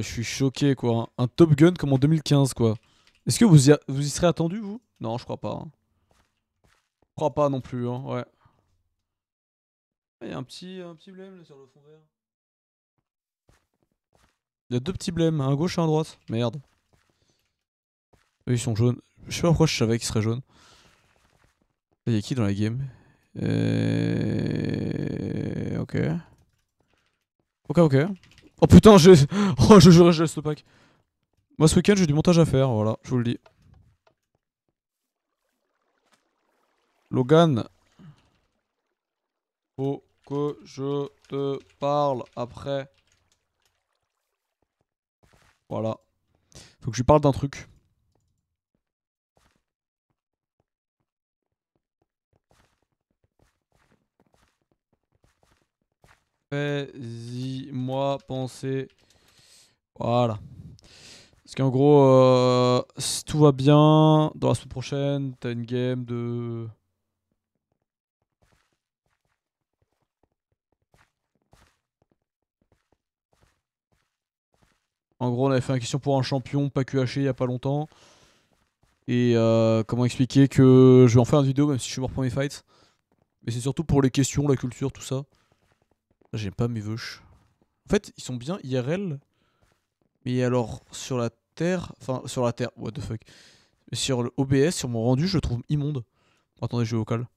suis choqué quoi. Un Top Gun comme en 2015 quoi. Est-ce que vous y serez attendu vous? Non, je crois pas. Hein. Je crois pas non plus, hein, ouais. Il y a un petit blême là sur le fond vert. Il y a deux petits blèmes, un à gauche et un à droite. Merde. Eux ils sont jaunes. Je sais pas pourquoi je savais qu'ils seraient jaunes. Il y a qui dans la game? Ok. Ok, ok. Oh putain, j'ai. Oh, je jure, je laisse le pack. Moi, ce week-end, j'ai du montage à faire, voilà, je vous le dis. Logan, faut que je te parle après. Voilà. Faut que je lui parle d'un truc. Fais-y, moi, penser. Voilà. Parce qu'en gros, si tout va bien, dans la semaine prochaine, t'as une game de. En gros, on avait fait une question pour un champion, pas QHE, il y a pas longtemps. Et comment expliquer que je vais en faire une vidéo, même si je suis mort pour mes fights. Mais c'est surtout pour les questions, la culture, tout ça. J'aime pas mes veuches. En fait, ils sont bien IRL. Mais alors, sur la Terre. Enfin, sur la Terre, what the fuck. Mais sur le OBS, sur mon rendu, je le trouve immonde. Attendez, je vais vocal.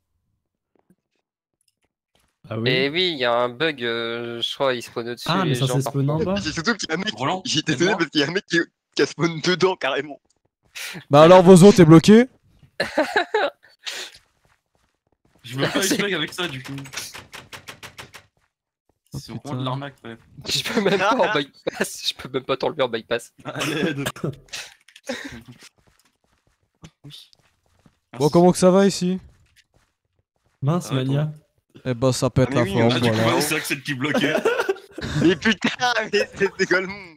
Ah oui? Et oui, il y a un bug, je crois, il spawn au-dessus Ah, mais les ça gens se spawn en parfois. bas? C'est surtout qu'il y a un mec. Roland, J'étais aide-moi. étonné parce qu'il y a un mec qui a spawn dedans carrément. Bah alors, Vozo, t'es bloqué? Je veux pas expliquer avec ça du coup. Oh, C'est putain. vraiment de l'arnaque, ouais. Je peux même pas en bypass, je peux même pas t'enlever en bypass. Allez, aide. Bon, comment que ça va ici? Mince, Ah ouais, Mania. Eh bah, ça pète Ah, la mais oui, forme, Ah, du coup, voilà. ouais, c'est Axel qui bloquait. Mais putain, mais c'est Golemon.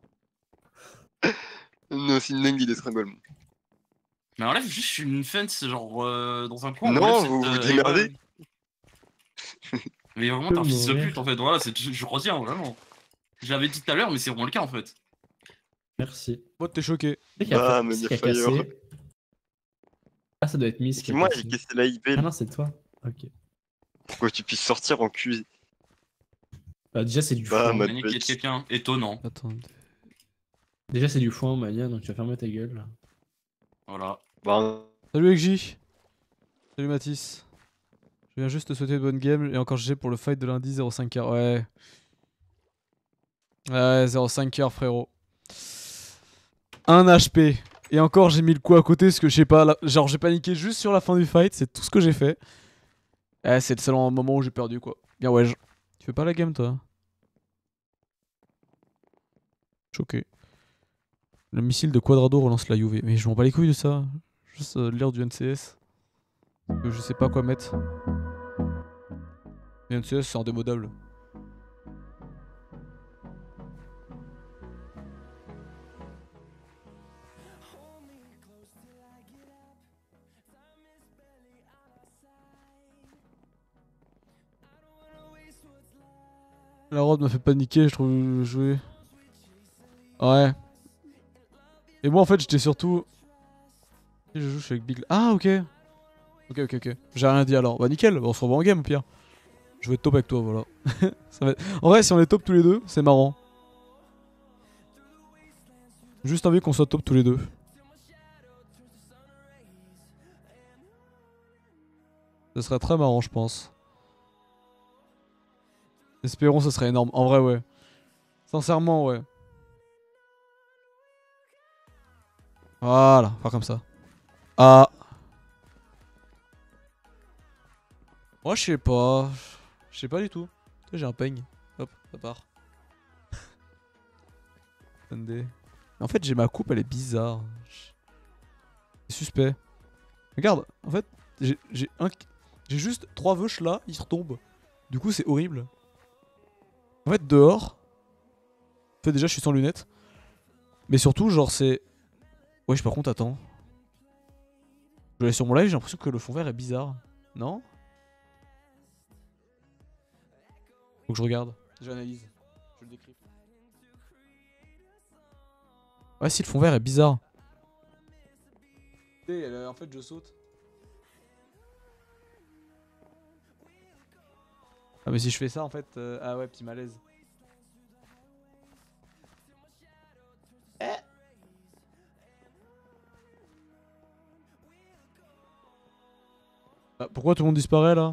Non, c'est une dingue d'être un Golemon. Mais enlève juste une fence, genre dans un coin. Non, enlève vous cette, vous démerdez. ouais. Mais vraiment, t'es un fils de Mourir. pute en fait. Voilà, je retiens vraiment. Je l'avais dit tout à l'heure, mais c'est vraiment le cas en fait. Merci. Moi, t'es choqué. C'est qui a, Bah, fait... Mania qui a Fire. cassé? Ah, ça doit être Miss qui C'est a moi, cassé. j'ai cassé la IP. Ah non, c'est toi. Ok. Pour que tu puisses sortir en QI. Bah, déjà, c'est du Bah, foin. ma- Manique est quelqu'un étonnant. Attendez. Déjà, c'est du foin, Mania, donc tu vas fermer ta gueule. Voilà. Bah, Salut XJ. Salut Mathis. Je viens juste te souhaiter une bonne game et encore GG pour le fight de lundi 05h. Ouais. Ouais, 05h frérot. 1 HP. Et encore j'ai mis le coup à côté parce que je sais pas, genre j'ai paniqué juste sur la fin du fight, c'est tout ce que j'ai fait. C'est le seul moment où j'ai perdu quoi. Bien ouais. Tu fais pas la game toi? Choqué. Le missile de Quadrado relance la UV. Mais je m'en bats les couilles de ça. Juste lire du NCS. Que je sais pas quoi mettre. Le NCS c'est indémodable. La robe m'a fait paniquer, je trouve jouer. Ouais. Et moi en fait j'étais surtout. Je joue, je suis avec Big. Ah ok. Ok. J'ai rien dit alors. Bah nickel, bah, on se revoit en game au pire. Je vais être top avec toi, voilà. Ça va être... En vrai, si on est top tous les deux, c'est marrant. Juste envie qu'on soit top tous les deux. Ce serait très marrant, je pense. Espérons, ce serait énorme. En vrai, ouais. Sincèrement, ouais. Voilà, faire comme ça. Ah. Moi, je sais pas. Je sais pas du tout. J'ai un peigne. Hop, ça part. Attendez. En fait, j'ai ma coupe, elle est bizarre. C'est suspect. Regarde, en fait, j'ai juste 3 veuches là, ils retombent. Du coup, c'est horrible. En fait, dehors. En fait, déjà, je suis sans lunettes. Mais surtout, genre, c'est. Wesh, par contre, attends. Je vais aller sur mon live, j'ai l'impression que le fond vert est bizarre. Non? Faut que je regarde. J'analyse. Je le décrypte. Ouais, si le fond vert est bizarre. En fait, je saute. Ah, mais si je fais ça, en fait. Ah ouais, petit malaise. Ah, pourquoi tout le monde disparaît là?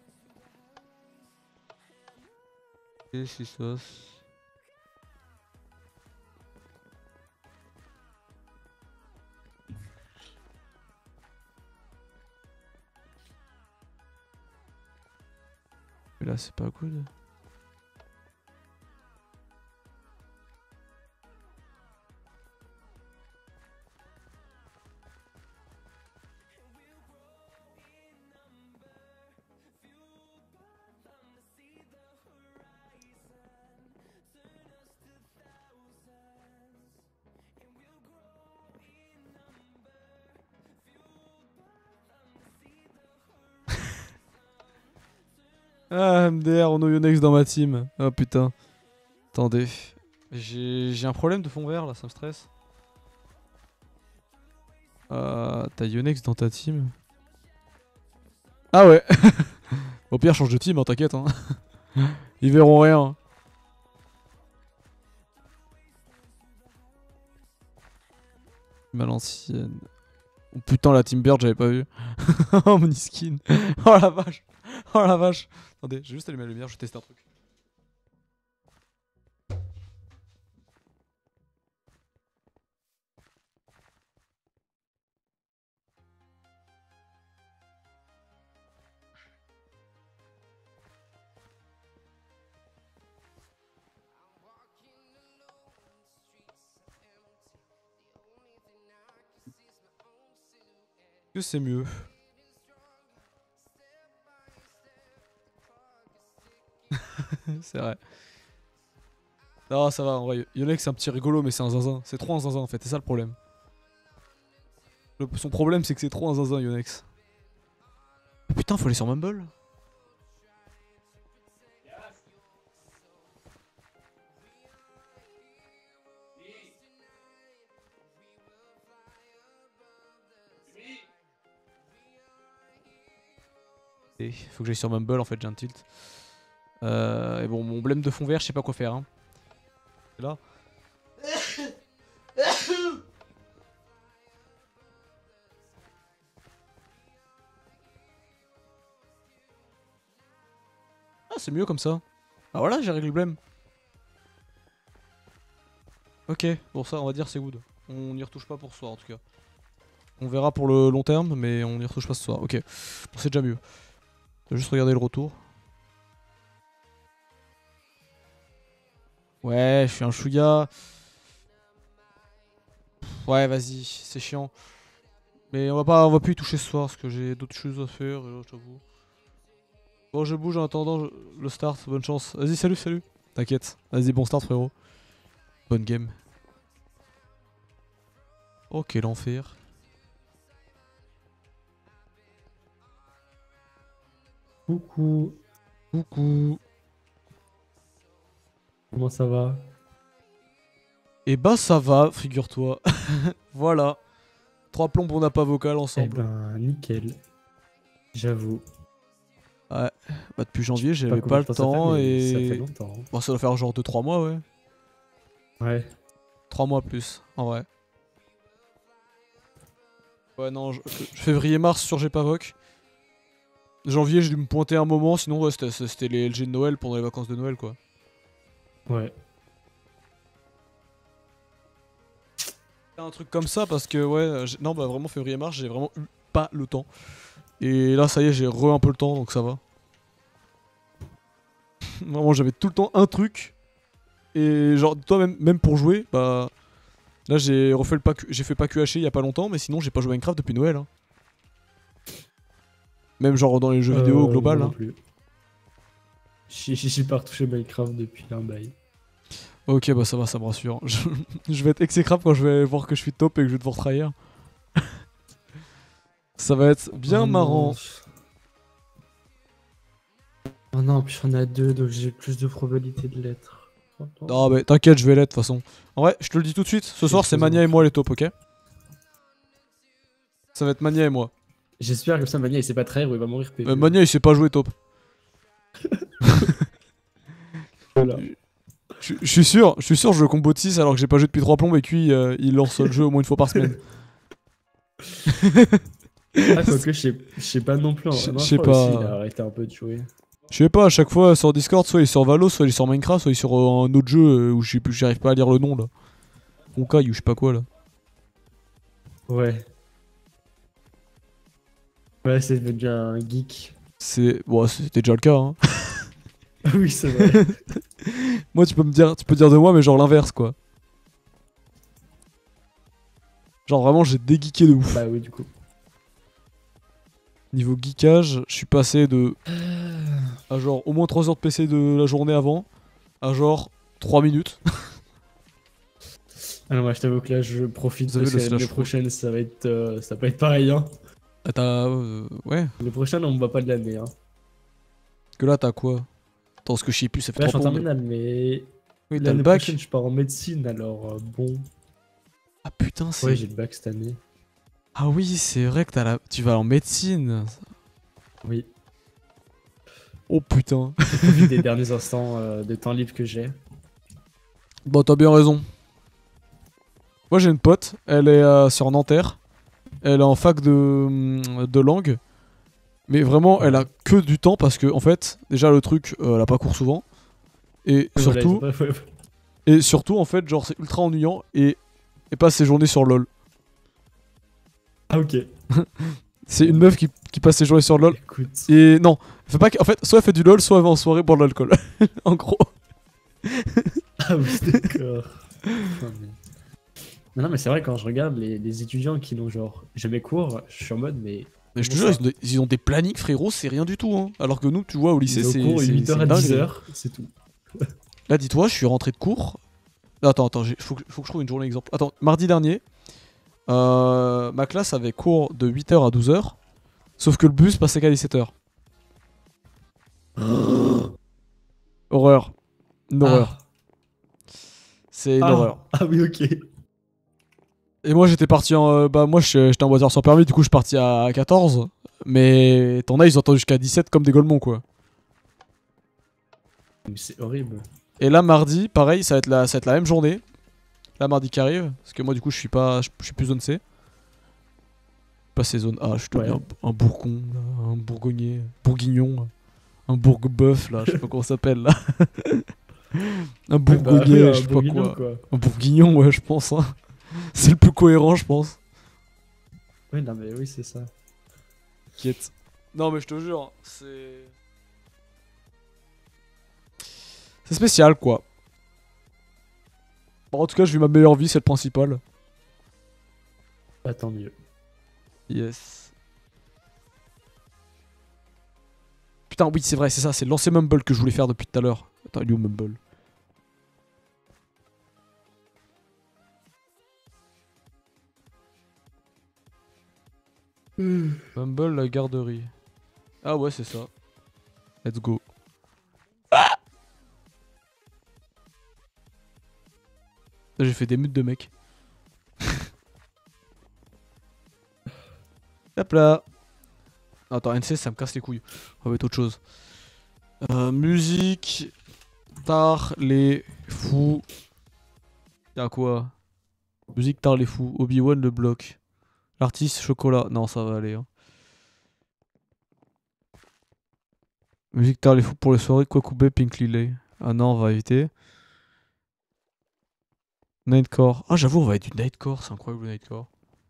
Qu'est-ce qui se passe? Mais là, c'est pas good. Ah, MDR, on a Yonex dans ma team. Oh putain. Attendez. J'ai un problème de fond vert là, ça me stresse. T'as Yonex dans ta team? Ah ouais. Au pire, change de team, hein, t'inquiète. Hein. Ils verront rien. Mal ancienne. Oh putain, la team Bird, j'avais pas vu. Oh, mon skin. Oh la vache. Oh la vache. Attendez, j'ai juste allumé la lumière, je vais tester un truc. Est-ce que c'est mieux? C'est vrai. Non, ça va, en vrai. Yonex, c'est un petit rigolo, mais c'est un zinzin. C'est trop un zinzin en fait, c'est ça le problème. Son problème, c'est que c'est trop un zinzin, Yonex. Oh, putain, faut aller sur Mumble. Et faut que j'aille sur Mumble en fait, j'ai un tilt. Et bon, mon blême de fond vert, je sais pas quoi faire. Hein. C'est là. Ah, c'est mieux comme ça. Ah voilà, j'ai réglé le blême. Ok, bon ça, on va dire c'est good. On n'y retouche pas pour ce soir en tout cas. On verra pour le long terme, mais on n'y retouche pas ce soir. Ok, bon, c'est déjà mieux. Je vais juste regarder le retour. Ouais, je suis un chouïa. Ouais, vas-y, c'est chiant. Mais on va plus y toucher ce soir parce que j'ai d'autres choses à faire, j'avoue. Bon, je bouge en attendant le start, bonne chance. Vas-y, salut, salut. T'inquiète. Vas-y, bon start, frérot. Bonne game. Oh, quel enfer. Coucou, Coucou. comment ça va? Et bah, ça va, figure-toi. Voilà. 3 plombes, on n'a pas vocal Eh ensemble. ben, nickel. J'avoue. Ouais. Bah, depuis janvier, Je sais j'avais combien pas de le temps ça fait, temps mais ça fait et. longtemps. Bon, ça doit faire genre 2-3 mois, ouais. Ouais. 3 mois plus, en vrai. Ouais, non, février-mars sur Gpavoc. Janvier, j'ai dû me pointer un moment, sinon, ouais, c'était les LG de Noël pendant les vacances de Noël, quoi. Ouais. Un truc comme ça, parce que, ouais, non, bah vraiment, février-mars, j'ai vraiment eu pas le temps. Et là, ça y est, j'ai un peu le temps, donc ça va. Vraiment, j'avais tout le temps un truc. Et genre, toi, même pour jouer, bah. Là, j'ai refait le pack, j'ai fait pas QHE il y a pas longtemps, mais sinon, j'ai pas joué à Minecraft depuis Noël. Hein. Même genre dans les jeux vidéo au global. Moi Hein. non plus. J'ai pas retouché Minecraft depuis un bail. Ok, bah ça va, ça me rassure. Je vais être exécrable quand je vais voir que je suis top et que je vais devoir trahir. Ça va être bien Oh marrant. non. Oh non, puis j'en ai deux, donc j'ai plus de probabilité de l'être. Non, mais t'inquiète, je vais l'être de toute façon. En vrai, je te le dis tout de suite, ce soir c'est faisons. Mania et moi les taupes, ok? Ça va être Mania et moi. J'espère que ça, Mania, il sait pas trahir ou il va mourir PV. Mania il sait pas jouer taupe. Voilà. Je suis sûr, je le combo de 6 alors que j'ai pas joué depuis 3 plombs et qu'il il lance le jeu au moins une fois par semaine. Ah, quoique, je sais pas non plus. Je Non, sais crois aussi, pas. il a arrêté un peu de jouer. Je sais pas, à chaque fois sur Discord, soit il est sur Valo, soit il est sur Minecraft, soit il est sur un autre jeu où je sais plus, j'arrive pas à lire le nom là. Honkai ou je sais pas quoi là. Ouais. Ouais, c'est devenu un geek. Bon, c'était déjà le cas hein. Ah oui, c'est vrai. Moi tu peux dire de moi mais genre l'inverse quoi. Genre vraiment j'ai dégeeké de ouf. Bah oui, du coup. Niveau geekage, je suis passé de à genre au moins 3 heures de PC de la journée avant à genre 3 minutes. Ah non, moi je t'avoue que là je profite Vous avez parce le que l'année slash prochaine ça va pas être pareil hein. Ah, t'as ouais. L'année prochaine on me voit pas de l'année hein. Que là t'as quoi? Attends, ce que je sais plus, ça fait Là je 3 suis en plombs. terminale mais Oui, t'as le l'année bac. prochaine je pars en médecine alors bon. Ah putain, c'est. Ouais j'ai le bac cette année. Ah oui, c'est vrai que tu vas en médecine. Oui. Oh putain. Je profite des derniers instants de temps libre que j'ai. Bon, t'as bien raison. Moi j'ai une pote, elle est sur Nanterre. Elle est en fac de langue. Mais vraiment, elle a que du temps parce que, en fait, déjà le truc, elle a pas cours souvent. Et Voilà, surtout, en fait, genre c'est ultra ennuyant et passe ses journées sur LoL. Ah ok. C'est une meuf qui passe ses journées sur LoL. Écoute. Et non, elle fait pas en fait, soit elle fait du LoL, soit elle va en soirée boire de l'alcool. En gros. Ah oui d'accord. Non mais c'est vrai quand je regarde les étudiants qui n'ont genre jamais cours, je suis en mode mais... Mais je te Comment jure, ça ils ont des plannings, frérot, c'est rien du tout. Hein. Alors que nous, tu vois, au lycée, Ils ont c'est. cours c'est- 8h c'est à une dinguerie. 10h, c'est tout. Là, dis-toi, je suis rentré de cours. Attends, faut que je trouve une journée exemple. Attends, mardi dernier, ma classe avait cours de 8h à 12h. Sauf que le bus passait qu'à 17h. Horreur. Une horreur. C'est une horreur. Ah oui ok. Et moi, j'étais parti en. Bah, moi, j'étais en voiture sans permis, du coup, je suis parti à 14. Mais t'en as, ils entendent jusqu'à 17 comme des golemons, quoi. Mais c'est horrible. Et là, mardi, pareil, ça va être la même journée. Là, mardi qui arrive. Parce que moi, du coup, je suis plus zone C. Passé zone A, je suis devenu Ouais. un bourgon, là, un bourgognier, bourguignon, un bourg-bœuf, là, je sais pas comment ça s'appelle, là. Un bourgognier, un je sais pas bourguignon, quoi. Un bourguignon, ouais, je pense. Hein. C'est le plus cohérent, je pense. Oui, non, mais oui, c'est ça. T'inquiète. Non, mais je te jure, c'est. C'est spécial, quoi. Bon, en tout cas, je vis ma meilleure vie, c'est le principal. Bah, tant mieux. Yes. Putain, oui, c'est vrai, c'est ça, c'est lancer Mumble que je voulais faire depuis tout à l'heure. Attends, il est où Mumble? Mumble, la garderie. Ah ouais, c'est ça. Let's go. Ah, j'ai fait des mutes de mecs. Hop là. Attends, NC, ça me casse les couilles. On va mettre autre chose. Musique. Tard les fous. Y'a quoi? Musique tard les fous. Obi-Wan le bloc. L'artiste chocolat. Non, ça va aller. Hein. Musique tard les fous pour les soirées. Kwakubé, Pink Lily. Ah non, on va éviter. Nightcore. Ah, j'avoue, on va être du Nightcore. C'est incroyable le Nightcore.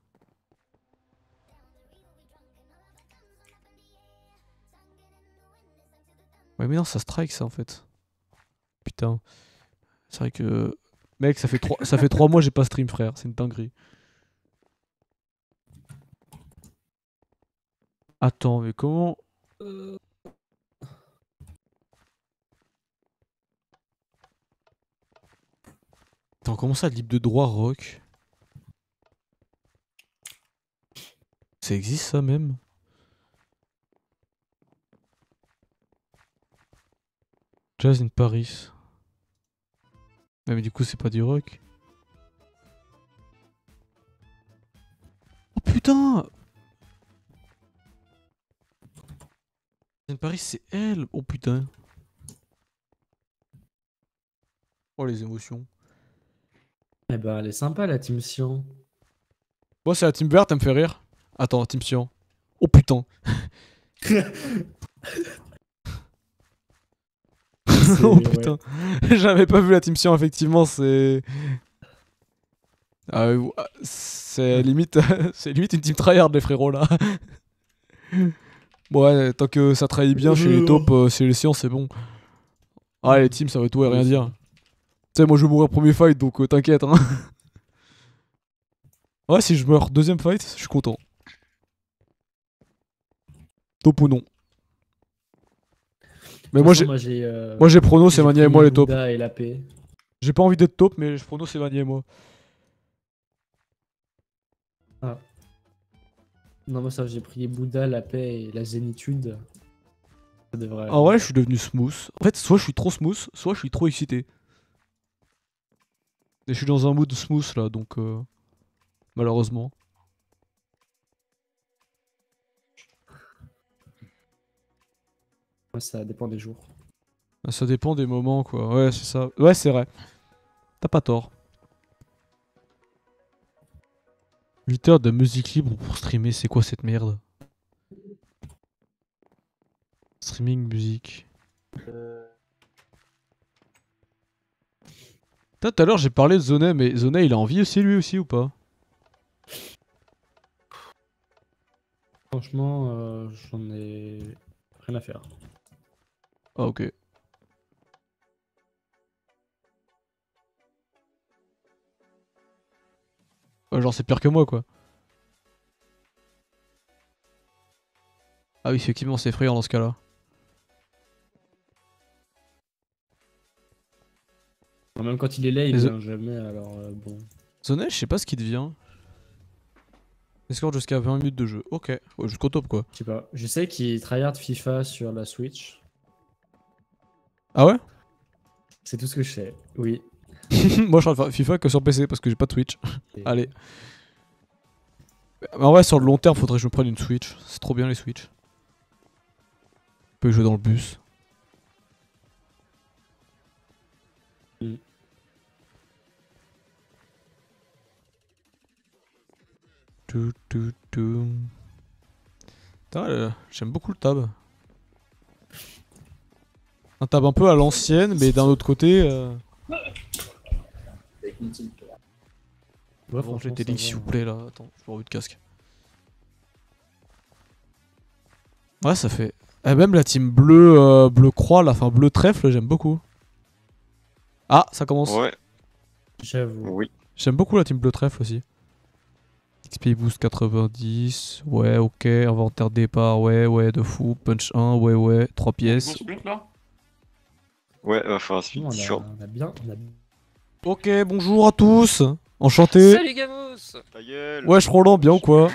Ouais, mais non, ça strike ça en fait. Putain. C'est vrai que. Mec, ça fait 3 mois que j'ai pas stream, frère. C'est une dinguerie. Attends, mais comment. Attends, comment ça, libre de droit rock? Ça existe ça même? Jazz in Paris. Ouais, mais du coup, c'est pas du rock. Oh putain! Paris, c'est elle! Oh putain! Oh les émotions. Eh ben, elle est sympa, la Team Sion. Moi, c'est la team verte, elle me fait rire. Attends, team Sion. Oh putain! Oh putain! J'avais pas vu la team Sion, effectivement, c'est. C'est limite, c'est limite une team tryhard, les frérots là. Ouais, tant que ça trahit bien chez les tops, chez les Sion, c'est bon. Ah, les teams, ça veut tout et rien dire. Tu sais, moi je vais mourir premier fight, donc t'inquiète. Hein. Ouais, si je meurs deuxième fight, je suis content. Top ou non. Mais moi j'ai prono, c'est Mania et moi les tops. Et la paix. J'ai pas envie d'être top, mais je prono, c'est Mania et moi. Ah. Non, moi ça, j'ai pris Bouddha, la paix et la zénitude. Ça devrait. Ah ouais, je suis devenu smooth. En fait, soit je suis trop smooth, soit je suis trop excité. Et je suis dans un mood smooth là, donc malheureusement. Moi, ça dépend des jours. Ah, ça dépend des moments quoi. Ouais, c'est ça. Ouais, c'est vrai. T'as pas tort. 8 heures de musique libre pour streamer, c'est quoi cette merde? Streaming musique. Putain, tout à l'heure j'ai parlé de Zonet, mais Zonet il a envie aussi lui aussi ou pas? Franchement, j'en ai rien à faire. Ah ok. Ouais, genre c'est pire que moi quoi. Ah oui, effectivement c'est effrayant dans ce cas-là. Même quand il est là, il Les vient jamais, alors bon. Zonet, je sais pas ce qui devient. Escort jusqu'à 20 minutes de jeu. Ok, ouais, jusqu'au top quoi. Je sais pas. Je sais qu'il tryhard FIFA sur la Switch. Ah ouais? C'est tout ce que je sais. Oui. Moi je suis en train de faire FIFA que sur PC parce que j'ai pas de Switch. Et- Allez. Mais en vrai, sur le long terme, faudrait que je me prenne une Switch. C'est trop bien les Switch. On peut y jouer dans le bus. Mm. Putain, j'aime beaucoup le tab. Un tab un peu à l'ancienne, mais d'un autre côté. Ouais, Bon, j'ai franchement, tes ça links va. s'il vous plaît là. Attends, je vais enlever de casque. Ouais, ça fait. Et même la team bleu, bleu croix, la fin bleu trèfle, j'aime beaucoup. Ah, ça commence. Ouais, J'avoue. oui. J'aime beaucoup la team bleu trèfle aussi. XP boost 90, ouais, ok. Inventaire départ, ouais, de fou. Punch 1, ouais, 3 pièces. Gros split, là. Ouais, va falloir suivre. On Sur a bien. Ok, bonjour à tous. Enchanté. Salut Gamos. ta gueule. Wesh Roland, bien ou quoi?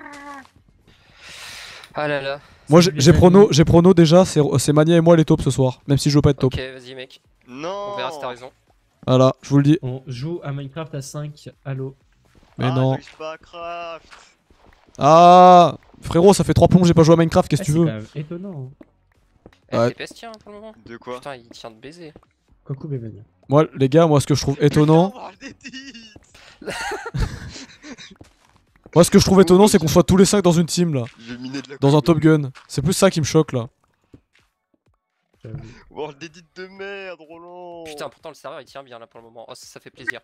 Ah là là. Moi Salut, j'ai les prono déjà, c'est Mania et moi les tops ce soir, même si je veux pas être top. Ok, vas-y mec. Non. On verra si t'as raison. Voilà, je vous le dis. On joue à Minecraft à 5. Allô. Mais Ah, non. j'arrive pas à craft. Ah, frérot, ça fait 3 plombs que j'ai pas joué à Minecraft, qu'est-ce que tu C'est veux? quand même étonnant. Eh, Ouais. t'es pestien pour le moment. De quoi? Putain, il tient de baiser. Coucou, Béven. Moi, les gars, moi ce que je trouve étonnant, moi ce que je trouve étonnant, c'est qu'on soit tous les 5 dans une team là, Je vais miner de la dans un coupe. Top Gun. C'est plus ça qui me choque là. J'avoue. World Edit de merde, Roland. Putain, pourtant le serveur il tient bien là pour le moment. Oh, ça fait plaisir.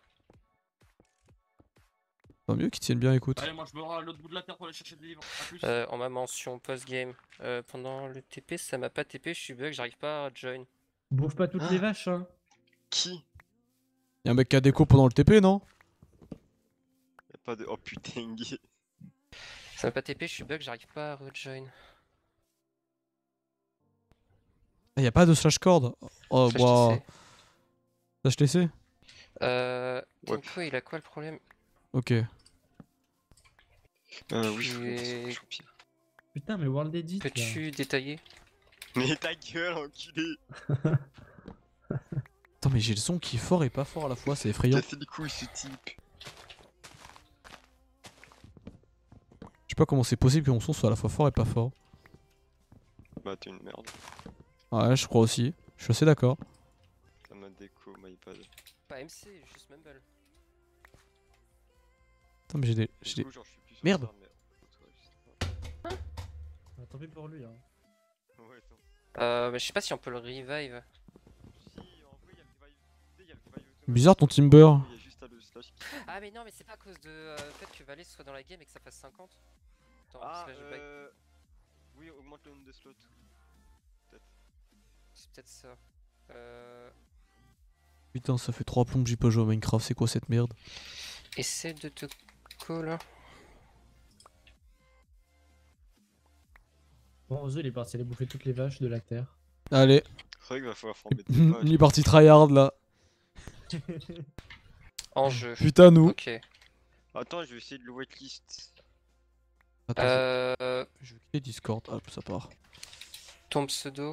Tant mieux qu'ils tiennent bien, écoute. Allez, moi je me rends à l'autre bout de la terre pour aller chercher des livres. A plus. En ma mention post-game, pendant le TP, ça m'a pas TP, je suis bug, j'arrive pas à join. Bouffe pas toutes Ah. les vaches, hein. Qui? Y'a un mec qui a déco pendant le TP, non? Y'a pas de. Oh putain, gay. Ça m'a pas TP, je suis bug, j'arrive pas à rejoin. Ah, y'a pas de slash cord. Oh, Slash wow. TC. Slash TC? Tenko, il a quoi le problème? Ok. Oui, je Et- suis pire. Putain, mais World Edit. là. Peux-tu détailler? Mais ta gueule, enculé. Attends, mais j'ai le son qui est fort et pas fort à la fois, c'est effrayant. Casser les couilles ce type. Je sais pas comment c'est possible que mon son soit à la fois fort et pas fort. Bah t'es une merde. Ouais, je crois aussi. Je suis assez d'accord. Ça m'a déco, my iPad. Pas MC, juste Mumble. Attends, mais j'ai des. Du coup, genre, je suis plus sur Merde. ça, mais- Ouais, je sais pas. Ah, tant pis pour lui. Hein. Ouais, attends. Mais je sais pas si on peut le revive. Si, en vrai, y'a le revive. Tu sais, y'a le revive automatique. Bizarre ton Timber. Il y a juste à le slash qui- Ah mais non, mais c'est pas à cause de fait que Valais soit dans la game et que ça fasse 50. Attends, Ah, slash back. oui, augmente le nombre de slots. C'est peut-être ça. Putain, ça fait 3 plombs que j'ai pas joué à Minecraft, c'est quoi cette merde? Essaie de te call. Bon, Ozo, il est parti aller bouffer toutes les vaches de la terre. Allez, C'est vrai qu'il va falloir former des il est pages. parti tryhard là. En jeu. Putain, nous. Ok. Attends, je vais essayer de le whitelist. Attends, je vais quitter Discord, hop, ça part. Ton pseudo.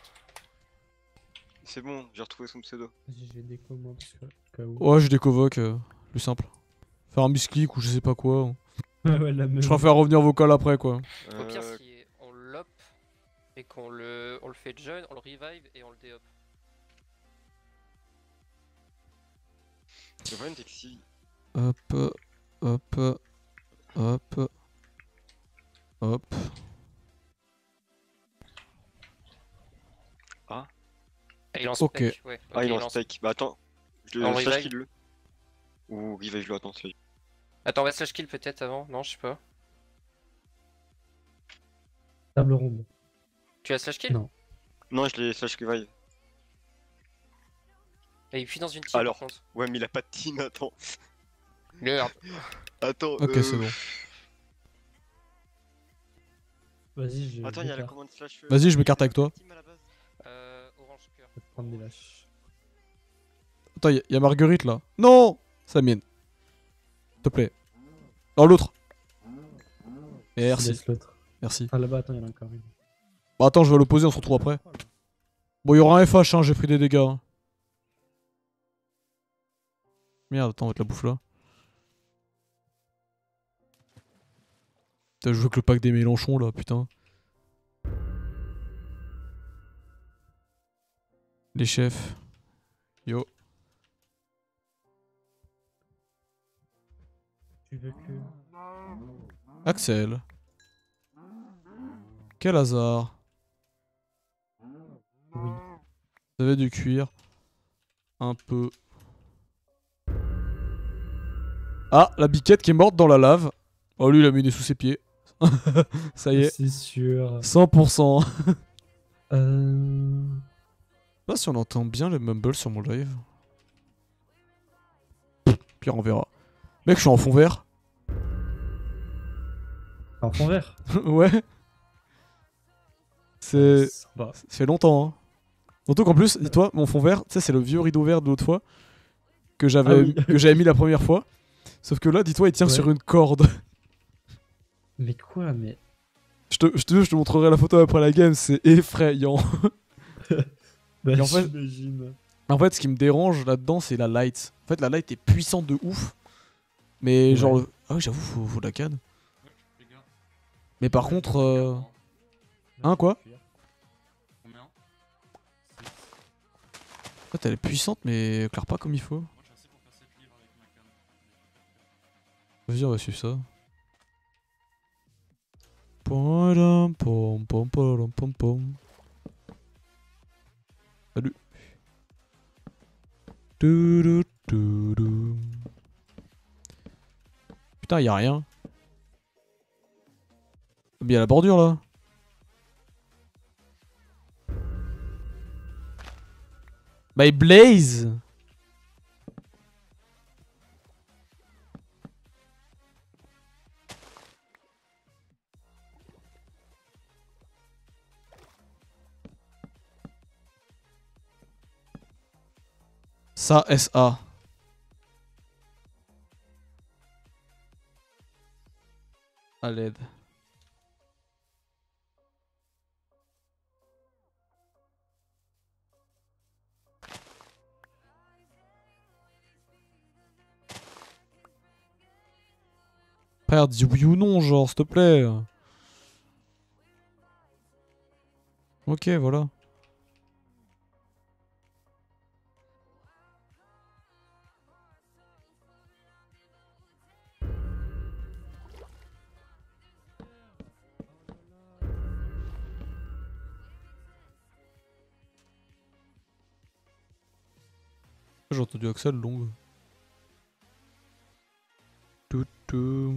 C'est bon, j'ai retrouvé son pseudo. Vas-y, je vais décommander parce que, au cas où. Ouais, je déconvoque, plus simple. Faire un misclick ou je sais pas quoi. Ouais, la même. Je préfère revenir vocal après quoi. Au pire, Euh, si on l'op et qu'on le fait join, on le revive et on le déop. Le problème, c'est que si. Hop, hop, hop, hop. Et il lance Ok. spec, ouais. Ah, Ok, il en spec. Bah attends, je On le slash revive. kill le. Ou revive le, attends, c'est. Attends, on va slash kill peut-être avant. Non, je sais pas. Table ronde. Tu as slash kill? Non. Non, je l'ai slash revive. Et il fuit dans une team Alors. par contre. Ouais, mais il a pas de team, attends. Merde. Attends, Ok, c'est bon. Vas-y, je. Attends, il y a la m'écarte. commande slash. Vas-y, je m'écarte avec toi. Team à la base. Orange cœur. Je vais te prendre des vaches. Attends, y a Marguerite là. Non, c'est la mienne. S'il te plaît. Oh, l'autre. Merci, Laisse l'autre. merci. Ah, là-bas, attends, il y en a encore une. Bah attends, je vais l'opposer, on se retrouve après. Bon, il y aura un FH, hein, j'ai pris des dégâts. hein. Merde, attends, on va te la bouffe là. T'as joué avec le pack des Mélenchon là, putain. Les chefs. Yo. Tu veux que. Axel. Quel hasard. Oui. Vous avez du cuir. Un peu. Ah, la biquette qui est morte dans la lave. Oh, lui, il a mis des sous ses pieds. Ça y est. C'est sûr. 100%. Je Euh. sais pas si on entend bien le mumble sur mon live. Pire, on verra. Mec, je suis en fond vert. En fond vert. Ouais. C'est. Sympa. Ça fait longtemps, hein. Surtout qu'en plus, dis-toi, mon fond vert, tu sais, c'est le vieux rideau vert de l'autre fois que j'avais Ah oui. que j'avais mis la première fois. Sauf que là, dis-toi, il tient Ouais. sur une corde. Mais quoi, mais. Je te montrerai la photo après la game, c'est effrayant. Bah, Et en fait- j'imagine. En fait, ce qui me dérange là-dedans, c'est la light. En fait, la light est puissante de ouf. Mais Ouais. genre. Ah oui, j'avoue, faut de la canne. Les gars. Mais par contre. Hein, quoi? Combien? En fait, elle est puissante, mais elle éclaire pas comme il faut. Moi j'ai assez pour faire 7 livres avec ma canne. Vas-y, on va suivre ça. Pom, pom, pom, pom, pom, pom. Salut. Du. Putain, y'a rien. Mais y'a la bordure là. By Blaze. Ça, SA. À l'aide. Frère, dis oui ou non, genre, s'il te plaît. Ok, voilà. J'ai entendu Axel longue. Toutou.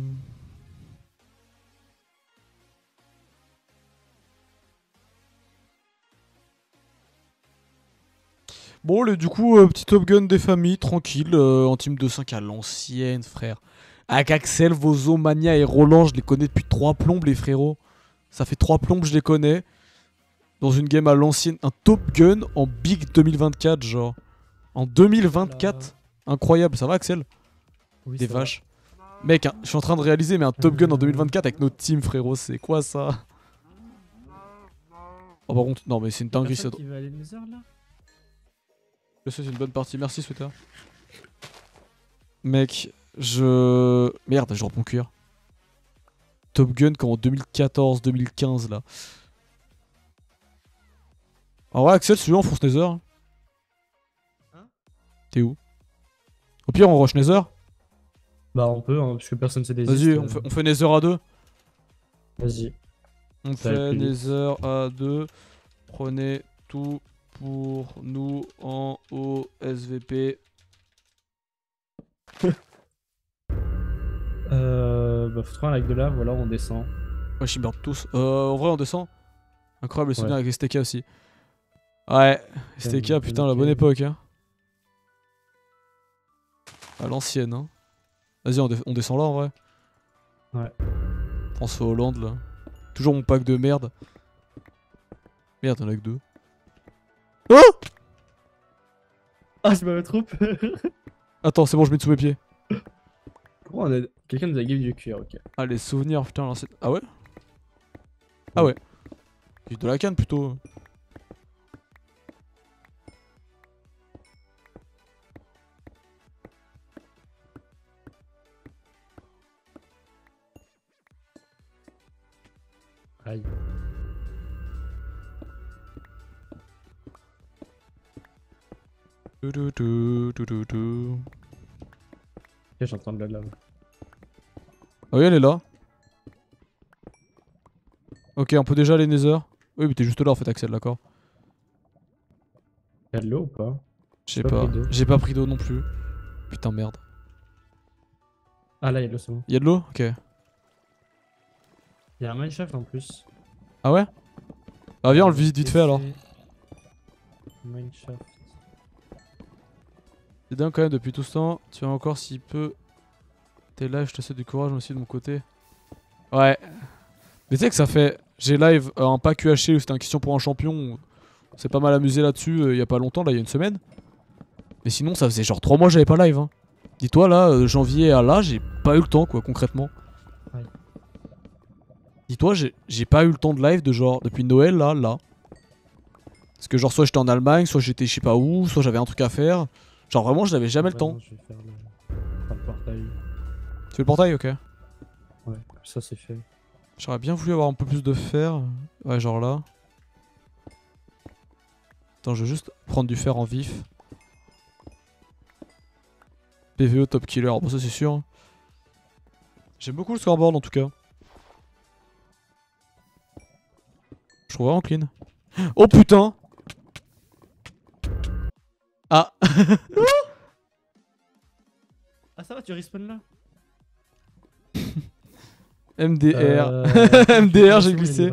Bon, du coup, petit Top Gun des familles, tranquille, en team de 5 à l'ancienne, frère. Avec Axel, Vozo, Mania et Roland, je les connais depuis 3 plombes, les frérots. Ça fait 3 plombes, je les connais. Dans une game à l'ancienne, un Top Gun en Big 2024, genre. En 2024. Incroyable, ça va, Axel? Oui, Des ça va. vaches. Mec, je suis en train de réaliser, mais un Top Gun en 2024 avec notre team, frérot, c'est quoi ça? Oh, par contre, non, mais c'est une dinguerie, ça. Qui va aller Nether là? Je sais, c'est une bonne partie. Merci, Sweater. Mec, je. Merde, je reprends cuir. Top Gun comme en 2014-2015 là. Ah ouais, Axel, celui-là on fonce Nether. Hein. T'es où? Au pire, on rush Nether. Bah on peut, hein, parce que personne s'est désiste. Vas-y, on fait Nether à 2. Vas-y. On Ça va fait plus vite. Nether à 2. Prenez tout pour nous en haut SVP. Bah faut trouver un lac de lave, voilà, on descend. Ouais, je merde tous. En vrai, on descend. Incroyable le souvenir Ouais. avec STK aussi. Ouais, STK, putain, la bonne époque. Hein. À l'ancienne. Hein. Vas-y, on descend là en vrai. Ouais. François Hollande là. Toujours mon pack de merde. Merde, y'en a que 2. Oh! Ah, je m'avais trop peur. Attends, c'est bon, je mets sous mes pieds. Comment on a... Quelqu'un nous a give du cuir, ok. Ah, les souvenirs, putain, l'ancienne. Ah ouais? Ah ouais. J'ai de la canne plutôt. Aïe. Tout. Ok, j'entends de la lave. Ah oui, elle est là. Ok, on peut déjà aller Nether. Oui, mais t'es juste là en fait, Axel, d'accord? Y'a de l'eau ou pas? Je sais J'ai pas pas. pris d'eau. J'ai pas pris d'eau non plus. Putain, merde. Ah là, y'a de l'eau, c'est bon. Y'a de l'eau? Ok. Y'a un mineshaft en plus. Ah ouais? Ah, viens, on le visite vite fait alors. Mineshaft. C'est dingue quand même, depuis tout ce temps, tu vois encore s'il peut. T'es live, je te souhaite du courage moi aussi de mon côté. Ouais. Mais tu sais que ça fait. J'ai live un pack UHC où c'était un question pour un champion. On s'est pas mal amusé là-dessus il y a pas longtemps, là, il y a une semaine. Mais sinon, ça faisait genre 3 mois que j'avais pas live. Hein. Dis-toi, là, janvier à là, j'ai pas eu le temps, quoi, concrètement. Ouais. Dis-toi, j'ai pas eu le temps de live de genre depuis Noël, là. Parce que genre, soit j'étais en Allemagne, soit j'étais je sais pas où, soit j'avais un truc à faire. Genre, vraiment, j'avais jamais le temps. Vraiment, je vais faire le portail. Tu fais le portail, ok. Ouais, ça c'est fait. J'aurais bien voulu avoir un peu plus de fer. Ouais, genre là. Attends, je vais juste prendre du fer en vif. PVE top killer, bon ça c'est sûr. J'aime beaucoup le scoreboard en tout cas. Je trouve vraiment clean. Oh putain! Ah! Ah ça va, tu respawn là? MDR. MDR, j'ai glissé.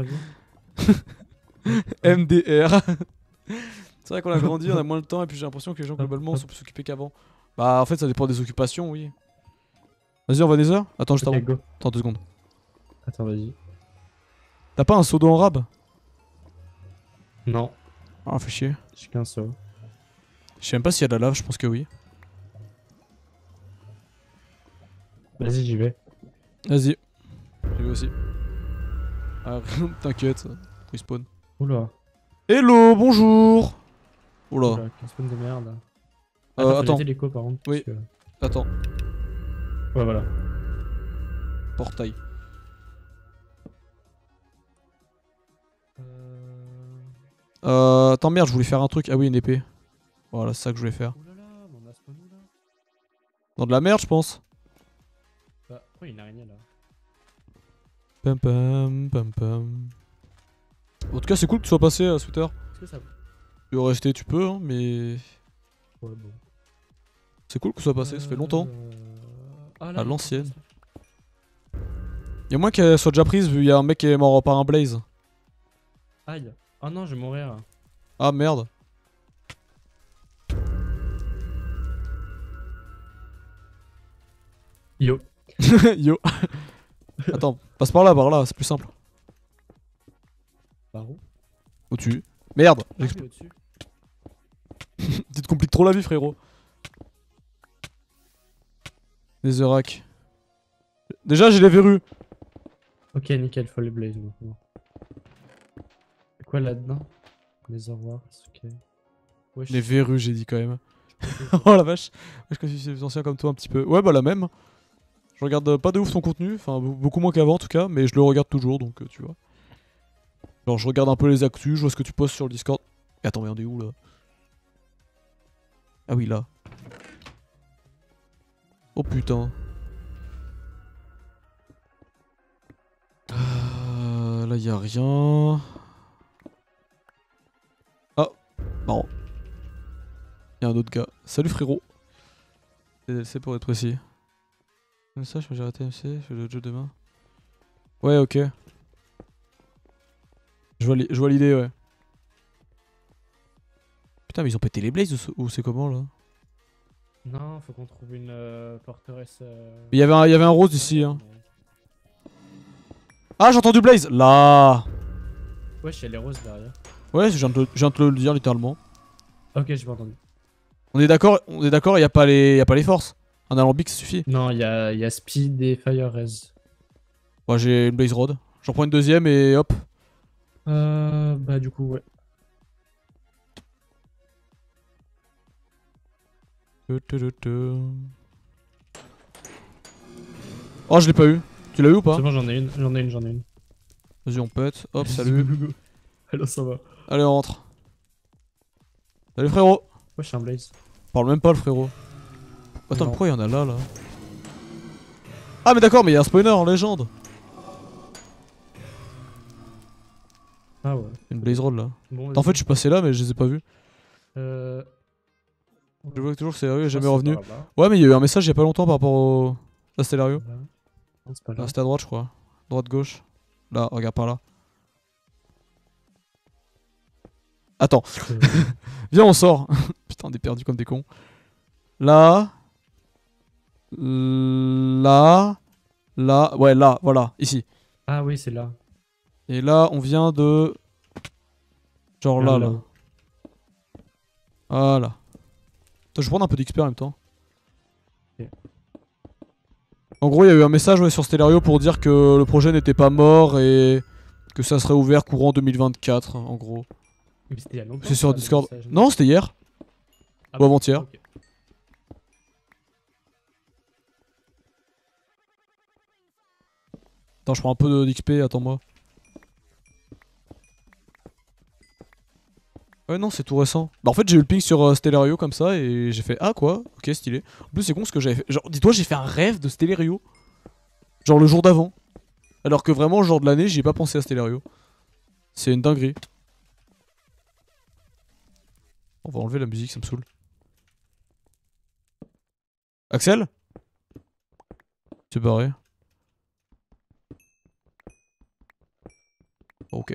MDR. C'est vrai qu'on a grandi, on a moins de temps et puis j'ai l'impression que les gens globalement sont plus occupés qu'avant. Bah en fait ça dépend des occupations, oui. Vas-y, on va des heures? Attends, juste Ok, avant. go. Attends 2 secondes. Attends, vas-y. T'as pas un seau d'eau en rab? Non, Ah, fait chier. j'ai qu'un saut. Je sais même pas s'il y a de la lave, je pense que oui. Vas-y, j'y vais. Vas-y. J'y vais aussi. Ah, t'inquiète, respawn. Oula. Hello, bonjour! Oula, Oula, qu'un spawn de merde. Attends. attends, L'écho par contre. Oui. parce attends. que- Ouais, voilà. Portail. Attends, merde, je voulais faire un truc. Ah oui, une épée. Voilà, c'est ça que je voulais faire. Oh là là, mais on a spawn où là? Dans de la merde, je pense. Bah, pourquoi il y a une araignée là? Pam pam pam pam. En tout cas, c'est cool que tu sois passé à Twitter. Est-ce que ça. Tu veux rester, tu peux, hein, mais Ouais, bon. c'est cool que tu sois passé, ça fait longtemps. Ah, À là, il y a l'ancienne. une place, là. Y'a moins qu'elle soit déjà prise, vu qu'il y a un mec qui est mort par un blaze. Aïe. Oh non, je vais mourir. Ah merde. Yo. Yo. Attends, passe par là, c'est plus simple. Par où? Au-dessus. Merde. Ah, oui, au-dessus. Tu te compliques trop la vie, frérot. Netherrack. Déjà, j'ai les verrues. Ok, nickel, faut les blaze maintenant. C'est quoi là-dedans? Les orwars, ok. Wesh. Les verrues, j'ai dit quand même. Oh la vache. Je suis plus ancien comme toi un petit peu. Ouais, bah la même. Je regarde pas de ouf ton contenu, enfin beaucoup moins qu'avant en tout cas, mais je le regarde toujours donc tu vois. Genre je regarde un peu les actus, je vois ce que tu postes sur le Discord. Et attends, mais on est où là? Ah oui, là. Oh putain. Là y a rien. Ah, marrant. Y a un autre gars. Salut frérot. C'est pour être précis. Comme ça, je peux gérer TMC, je fais le jeu demain. Ouais, ok. Je vois l'idée, ouais. Putain, mais ils ont pété les blazes ou c'est comment là? Non, faut qu'on trouve une forteresse. Il y avait un rose ici, hein. Ah, j'ai entendu blaze! Là! Wesh, il y a les roses derrière. Ouais, je viens de te le dire littéralement. Ok, j'ai pas entendu. On est d'accord, il y a pas les forces. Un alambic, ça suffit. Non, il y a Speed et Fire Res. Moi, j'ai une blaze rod. J'en prends une deuxième et hop. Bah, du coup, ouais. Oh, je l'ai pas eu. Tu l'as eu ou pas? C'est bon, j'en ai une. Vas-y, on pète. Hop, salut. Hello, ça va. Allez, on rentre. Salut frérot. Ouais, je suis un blaze. Parle même pas le frérot. Attends, Non. pourquoi il y en a là? Ah, mais d'accord, mais il y a un spawner en légende. Ah ouais. Une blaze rod là. Bon, En fait, je suis passé là, mais je les ai pas vus. Euh... Je vois que toujours Stellario est je jamais pense que c'est revenu. par là-bas. Ouais, mais il y a eu un message il y a pas longtemps par rapport au. À Stellario. Là. Non, c'est pas Ah, là. c'était à droite, je crois. Droite, gauche. Là, regarde par là. Attends, Euh, viens, on sort. Putain, on est perdus comme des cons. Là. Là. Là. Ouais, là, voilà, ici. Ah oui, c'est là. Et là, on vient de. Genre là, là. Là-haut. Voilà. Attends, je vais prendre un peu d'XP en même temps. Ok. En gros, il y a eu un message ouais, sur Stellario pour dire que le projet n'était pas mort et que ça serait ouvert courant 2024, en gros. Mais c'était il y a longtemps. C'est sur ça, le Discord. message. Non, c'était hier. Ah ou bon, avant-hier. ok. Attends, je prends un peu d'XP, attends-moi. Ouais, non, c'est tout récent. Bah, en fait, j'ai eu le ping sur Stellario comme ça et j'ai fait ah quoi, ok, stylé. En plus, c'est con ce que j'avais fait. Genre, dis-toi, j'ai fait un rêve de Stellario. Genre le jour d'avant. Alors que vraiment, le jour de l'année, j'y ai pas pensé à Stellario. C'est une dinguerie. On va enlever la musique, ça me saoule. Axel? C'est barré. Ok.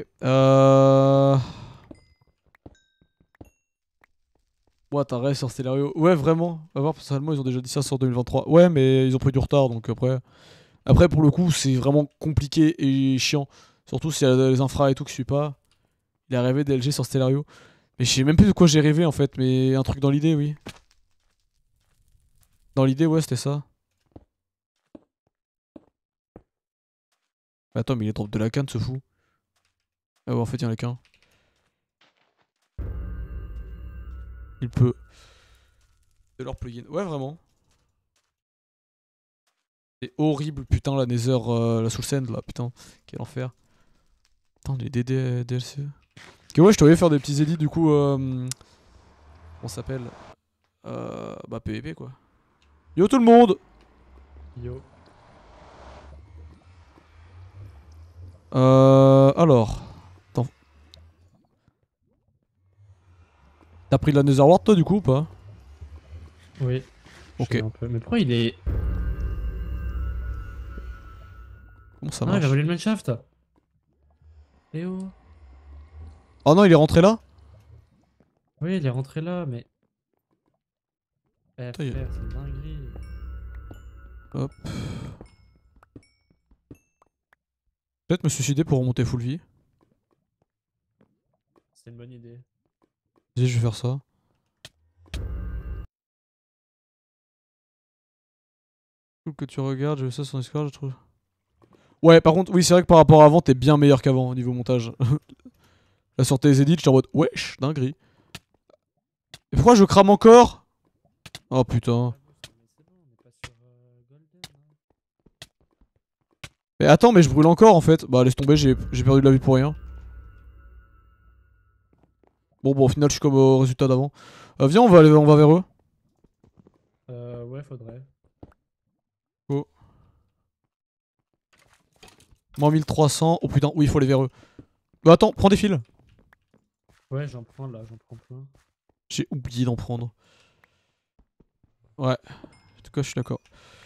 Ouais, t'as rêve sur Stellario. Ouais, vraiment. On va voir, personnellement, ils ont déjà dit ça sur 2023. Ouais, mais ils ont pris du retard, donc après. Après, pour le coup, c'est vraiment compliqué et chiant. Surtout s'il y a les infras et tout que je suis pas. Il a rêvé d'LG sur Stellario. Mais je sais même plus de quoi j'ai rêvé en fait, mais un truc dans l'idée, oui. Dans l'idée, ouais, c'était ça. Mais attends, mais il est drop de la canne, ce fou. Ah ouais, en fait, il y en a qu'un. Il peut. De leur plugin. Ouais, vraiment. C'est horrible, putain, la Nether, la Soul Sand là, putain. Quel enfer. Putain, des DLC. Ok, ouais, je te voyais faire des petits edits du coup. On s'appelle bah, PVP quoi. Yo tout le monde! Yo. Alors. Attends. T'as pris de la Netherward toi du coup ou pas? Oui. Ok. Je sais un peu. Mais pourquoi il est. Comment ça Ah, il marche? a volé le mineshaft. Eh oh. Oh non, il est rentré là? Oui, il est rentré là, mais. Eh Putain, frère, c'est une dinguerie. Hop. Peut-être me suicider pour remonter full vie. C'est une bonne idée. Vas-y, je vais faire ça. Cool que tu regardes, j'ai vu ça sur Discord, je trouve. Ouais, par contre, oui, c'est vrai que par rapport à avant, t'es bien meilleur qu'avant au niveau montage. Là, sur tes edits, j'étais en mode wesh, dinguerie. Et pourquoi je crame encore? Oh putain. Mais c'est bon, on n'est pas sur Golden. Hein. Mais attends, mais je brûle encore en fait. Bah, laisse tomber, j'ai perdu de la vie pour rien. Bon, au final, je suis comme au résultat d'avant. Viens, on va vers eux. Ouais, faudrait. Oh. Moins 1300. Oh putain, oui, il faut aller vers eux. Bah, attends, prends des fils. Ouais, j'en prends là, j'en prends plein. J'ai oublié d'en prendre. Ouais. En tout cas, je suis d'accord.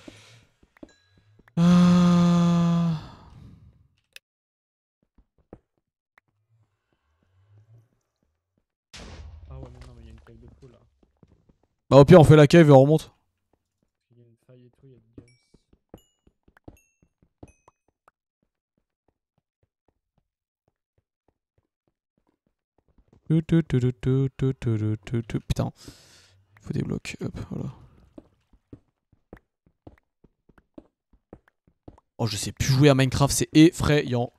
Ah ouais, mais non, mais il y a une cave de fou là. Bah, au pire, on fait la cave et on remonte. Il y a une faille et tout, il y a des gems. Putain. Il faut des blocs. Hop, voilà. Oh, je sais plus jouer à Minecraft, c'est effrayant.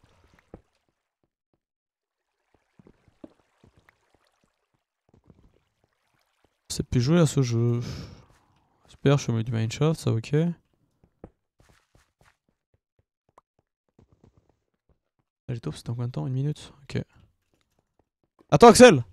Je sais plus jouer à ce jeu. Super, je fais du mineshaft, ça ok. Les taupes, c'était en combien de temps? Une minute? Ok. Attends, Axel!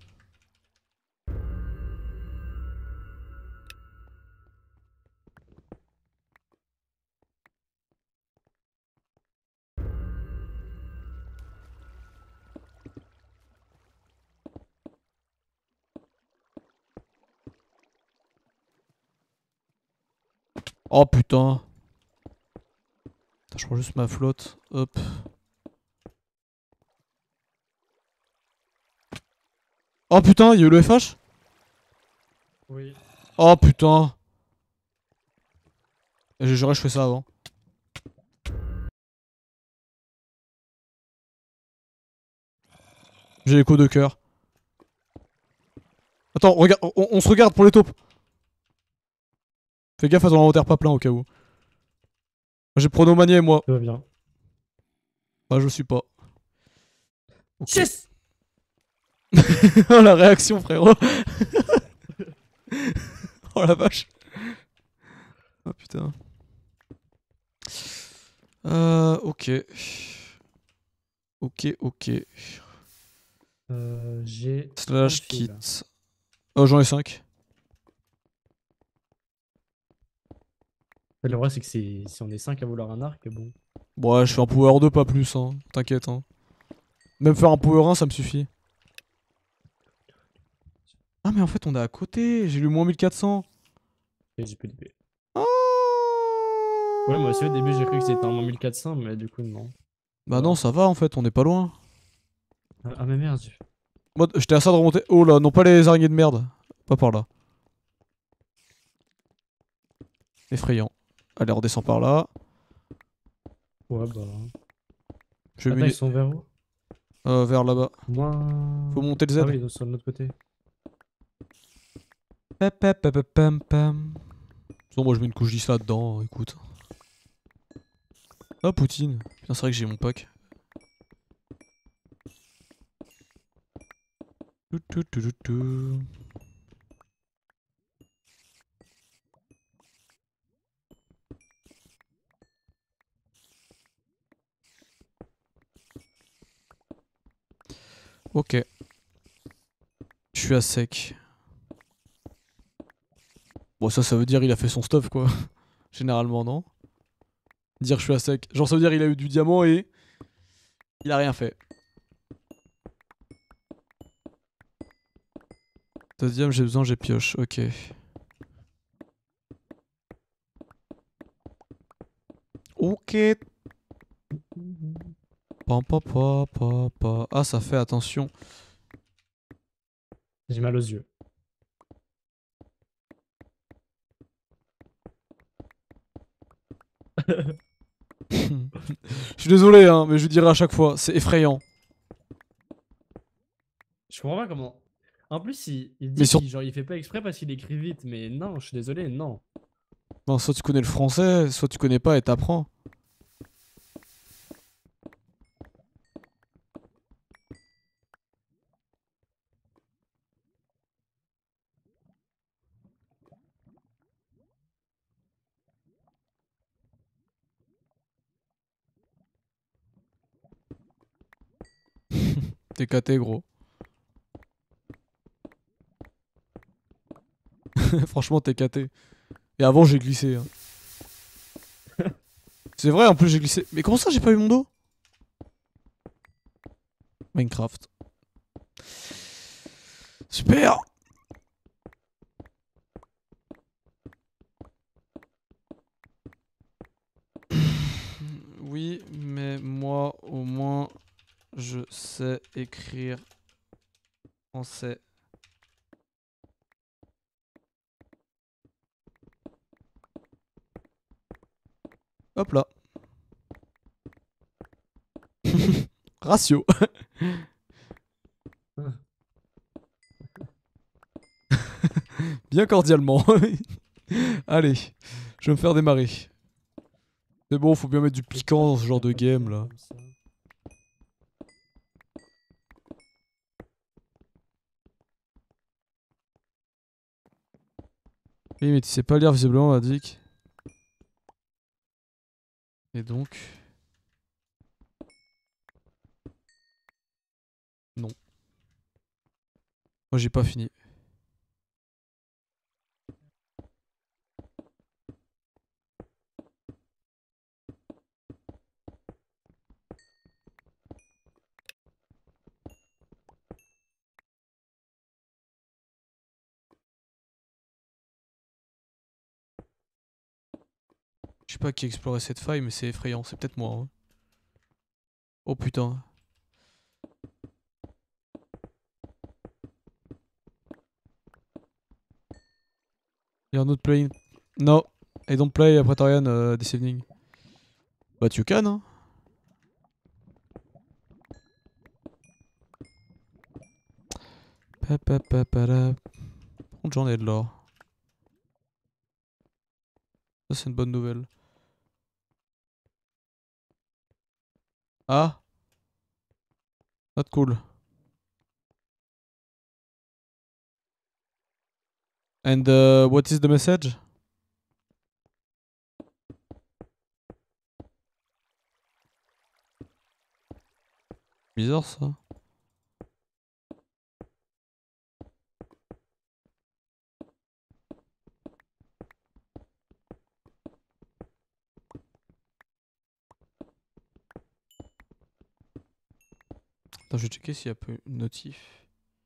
Oh putain. Attends, je prends juste ma flotte. Hop. Oh putain, il y a eu le FH? Oui. Oh putain. J'aurais fait ça avant. J'ai l'écho de cœur. Attends, regarde, on se regarde pour les taupes. Fais gaffe à ton inventaire pas plein au cas où. J'ai pronomanié et moi. Tout va bien. Bah, je suis pas. Ok. Yes! Oh la réaction, frérot. Oh la vache. Oh putain. Ok. Ok. J'ai. Slash 30 fils. kit. Oh, j'en ai 5. Le vrai, c'est que si on est 5 à vouloir un arc, bon. Bon, ouais, je fais un power 2, pas plus, hein. T'inquiète, hein. Même faire un power 1, ça me suffit. Ah, mais en fait, on est à côté. J'ai lu moins 1400. Et j'ai plus d'épée. Ah. Ouais, moi aussi au début, j'ai cru que c'était un 1400, mais du coup, non. Bah, non, ça va en fait, on est pas loin. Ah, mais merde. Moi, j'étais à ça de remonter. Oh là, non, pas les araignées de merde. Pas par là. Effrayant. Allez, on redescend par là. Ouais, bah. Je vais Attends, ils sont vers où? vers là-bas. Moi. Faut monter le Z. Ah oui, ils sont de l'autre côté. Pam. Sinon, moi, je mets une couche 10 là-dedans, écoute. Ah, Poutine. Putain, c'est vrai que j'ai mon pack. Tout. Ok. Je suis à sec. Bon, ça veut dire il a fait son stuff, quoi. Généralement, non? Dire je suis à sec. Genre, ça veut dire il a eu du diamant et il a rien fait. Deuxième, j'ai besoin, j'ai pioche. Ok. Ok. Pam, pam, pam, pam, pam. Ah, ça fait attention. J'ai mal aux yeux. Je suis désolé, hein, mais je dirais à chaque fois, c'est effrayant. Je comprends pas comment. En plus, il Mais dit sur... qu'il genre, il fait pas exprès parce qu'il écrit vite, mais non, je suis désolé, non. Non, soit tu connais le français, soit tu connais pas et t'apprends. T'es caté, gros. Franchement, t'es caté. Et avant, j'ai glissé. Hein. C'est vrai, en plus, j'ai glissé. Mais comment ça, j'ai pas eu mon dos? Minecraft. Super. Oui, mais moi, au moins, je sais écrire français. Hop là. Ratio. Bien cordialement. Allez, je vais me faire démarrer. C'est bon, faut bien mettre du piquant dans ce genre de game là. Comme ça. Oui, mais tu sais pas lire visiblement, Madik. Et donc. Non. Moi j'ai pas fini. Je sais pas qui explorait cette faille, mais c'est effrayant. C'est peut-être moi. Hein. Oh putain. You're not playing. No. I don't play Praetorian this evening. But you can, hein. Par contre, j'en ai de l'or. Ça, c'est une bonne nouvelle. Ah. Not cool. And what is the message? Bizarre ça. Attends, je vais checker s'il y a peu une notif.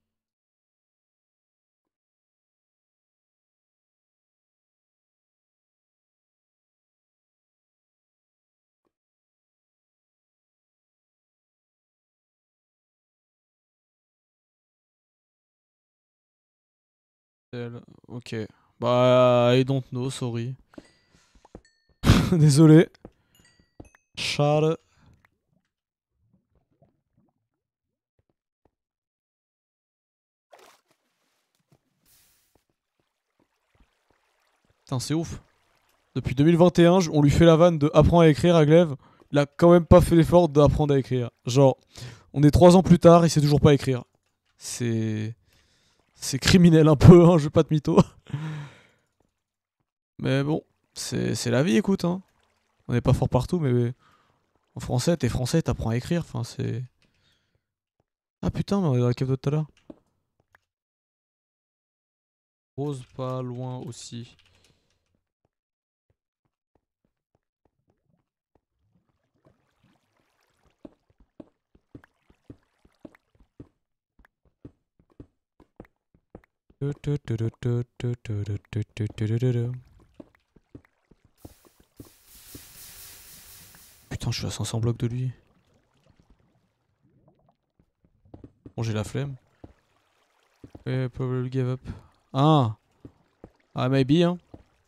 Ok. Bah, I don't know, sorry. Désolé. Charles. Putain, c'est ouf. Depuis 2021, on lui fait la vanne de apprendre à écrire à Glaive. Il a quand même pas fait l'effort d'apprendre à écrire. Genre, on est 3 ans plus tard, il sait toujours pas écrire. C'est. C'est criminel un peu, hein, je vais pas te mytho. Mais bon, c'est la vie, écoute. Hein. On n'est pas fort partout, mais en français, t'es français, t'apprends à écrire. Enfin, c'est. Ah putain, mais on est dans la cave de tout à l'heure. Rose pas loin aussi. Putain, je suis à 500 blocs de lui. Bon, j'ai la flemme. Probably give up. Ah! Ah, maybe, hein.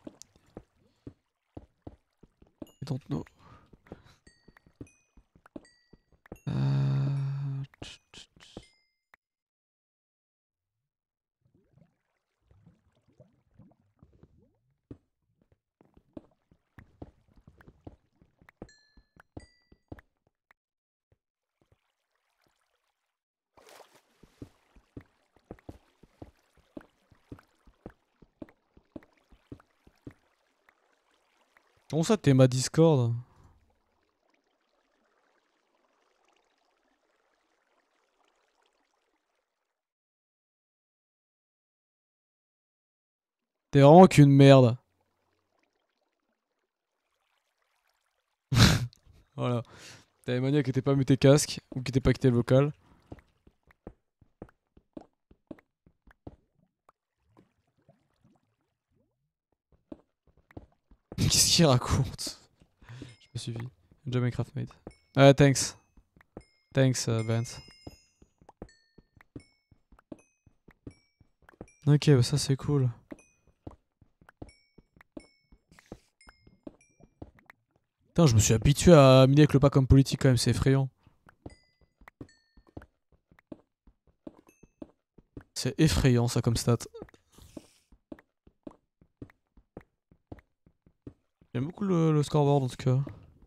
I don't know. Comment ça, t'es ma Discord? T'es vraiment qu'une merde. Voilà. T'avais Mania qui était pas muté casque ou qui était pas quitté le vocal. Qu'est-ce qu'il raconte? Je me suivi. Enjoy Minecraft mate. Thanks. Thanks, Vance. Ok, bah ça c'est cool. Putain, je me suis habitué à miner avec le pack comme politique quand même, c'est effrayant. C'est effrayant ça comme stat. J'aime beaucoup le scoreboard en tout cas.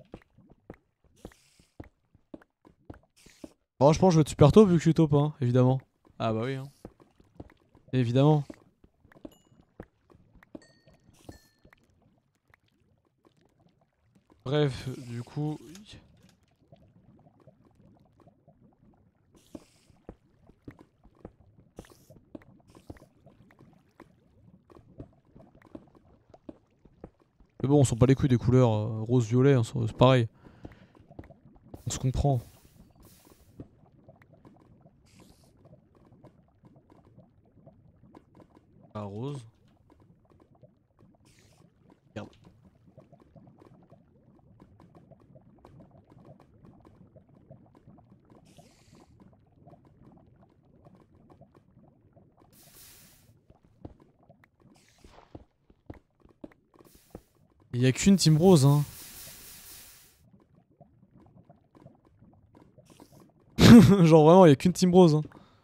Bon, je pense que je vais être super top vu que je suis top, hein, évidemment. Ah bah oui, hein. Évidemment. Bref, du coup... Mais bon, on s'en bat les couilles des couleurs rose-violet, hein, c'est pareil. On se comprend. Ah, rose. Merde. Il y a qu'une team rose, hein. Genre vraiment, il y a qu'une team rose, hein.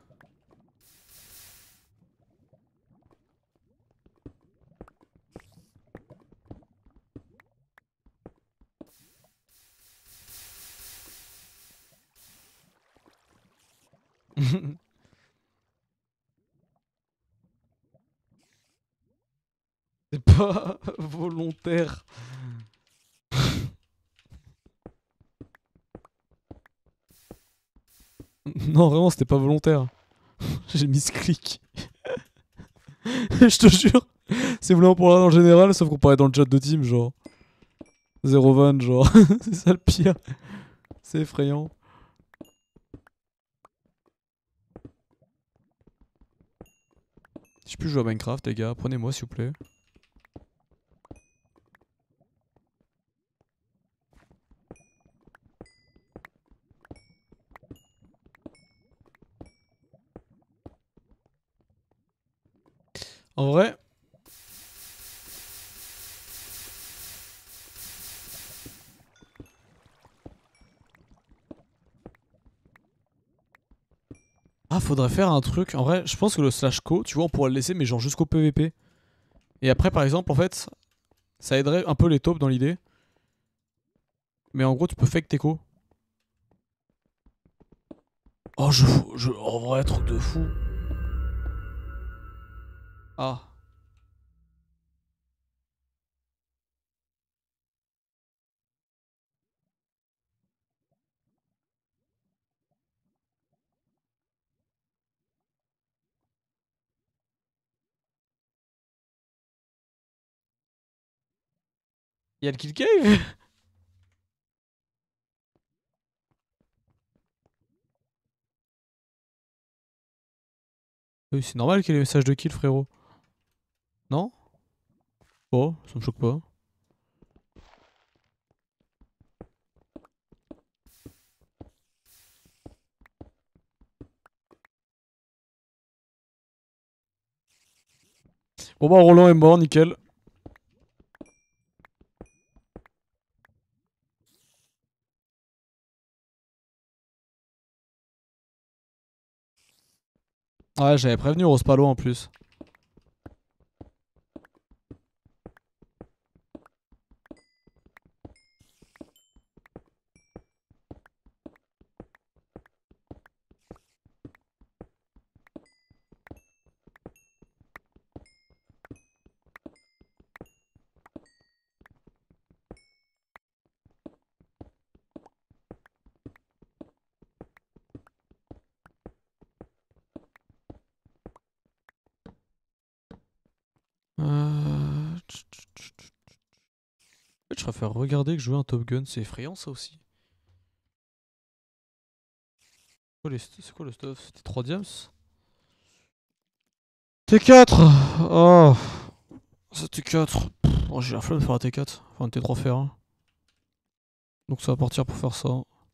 C'est pas volontaire. Non, vraiment, c'était pas volontaire. J'ai mis ce clic. Je te jure. C'est vraiment pour l'art en général, sauf qu'on parlait dans le chat de team, genre. Zéro van, genre. C'est ça le pire. C'est effrayant. Si je peux jouer à Minecraft, les gars, prenez-moi s'il vous plaît. En vrai. Ah, faudrait faire un truc. En vrai, je pense que le slash co, tu vois, on pourrait le laisser, mais genre jusqu'au PVP. Et après, par exemple, en fait, ça aiderait un peu les taupes dans l'idée. Mais en gros, tu peux fake tes co. Oh, en vrai, truc de fou. Ah. Y'a le kill cave. Oui, c'est normal qu'il y ait des messages de kill, frérot. Non? Oh, ça me choque pas. Bon bah Roland est mort, nickel. Ouais, j'avais prévenu Rospalo en plus. En fait, je préfère regarder que jouer un Top Gun, c'est effrayant ça aussi. C'est quoi le stuff? C'était 3 diams? T4. Oh, c'est T4. Oh, j'ai la flemme de faire un T4. Enfin, un T3 faire 1. Donc ça va partir pour faire ça.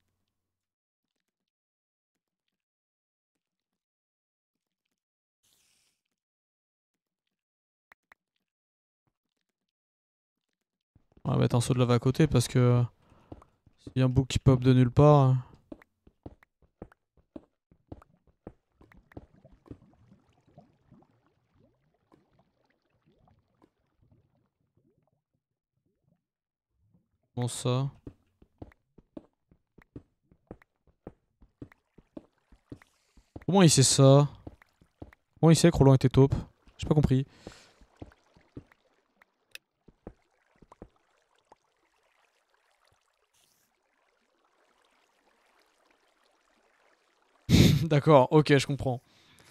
On va mettre un saut de lave à côté parce que s'il y a un bouc qui pop de nulle part. Bon ça. Comment il sait ça? Comment il sait que Roland était taupe? J'ai pas compris. D'accord, ok, je comprends.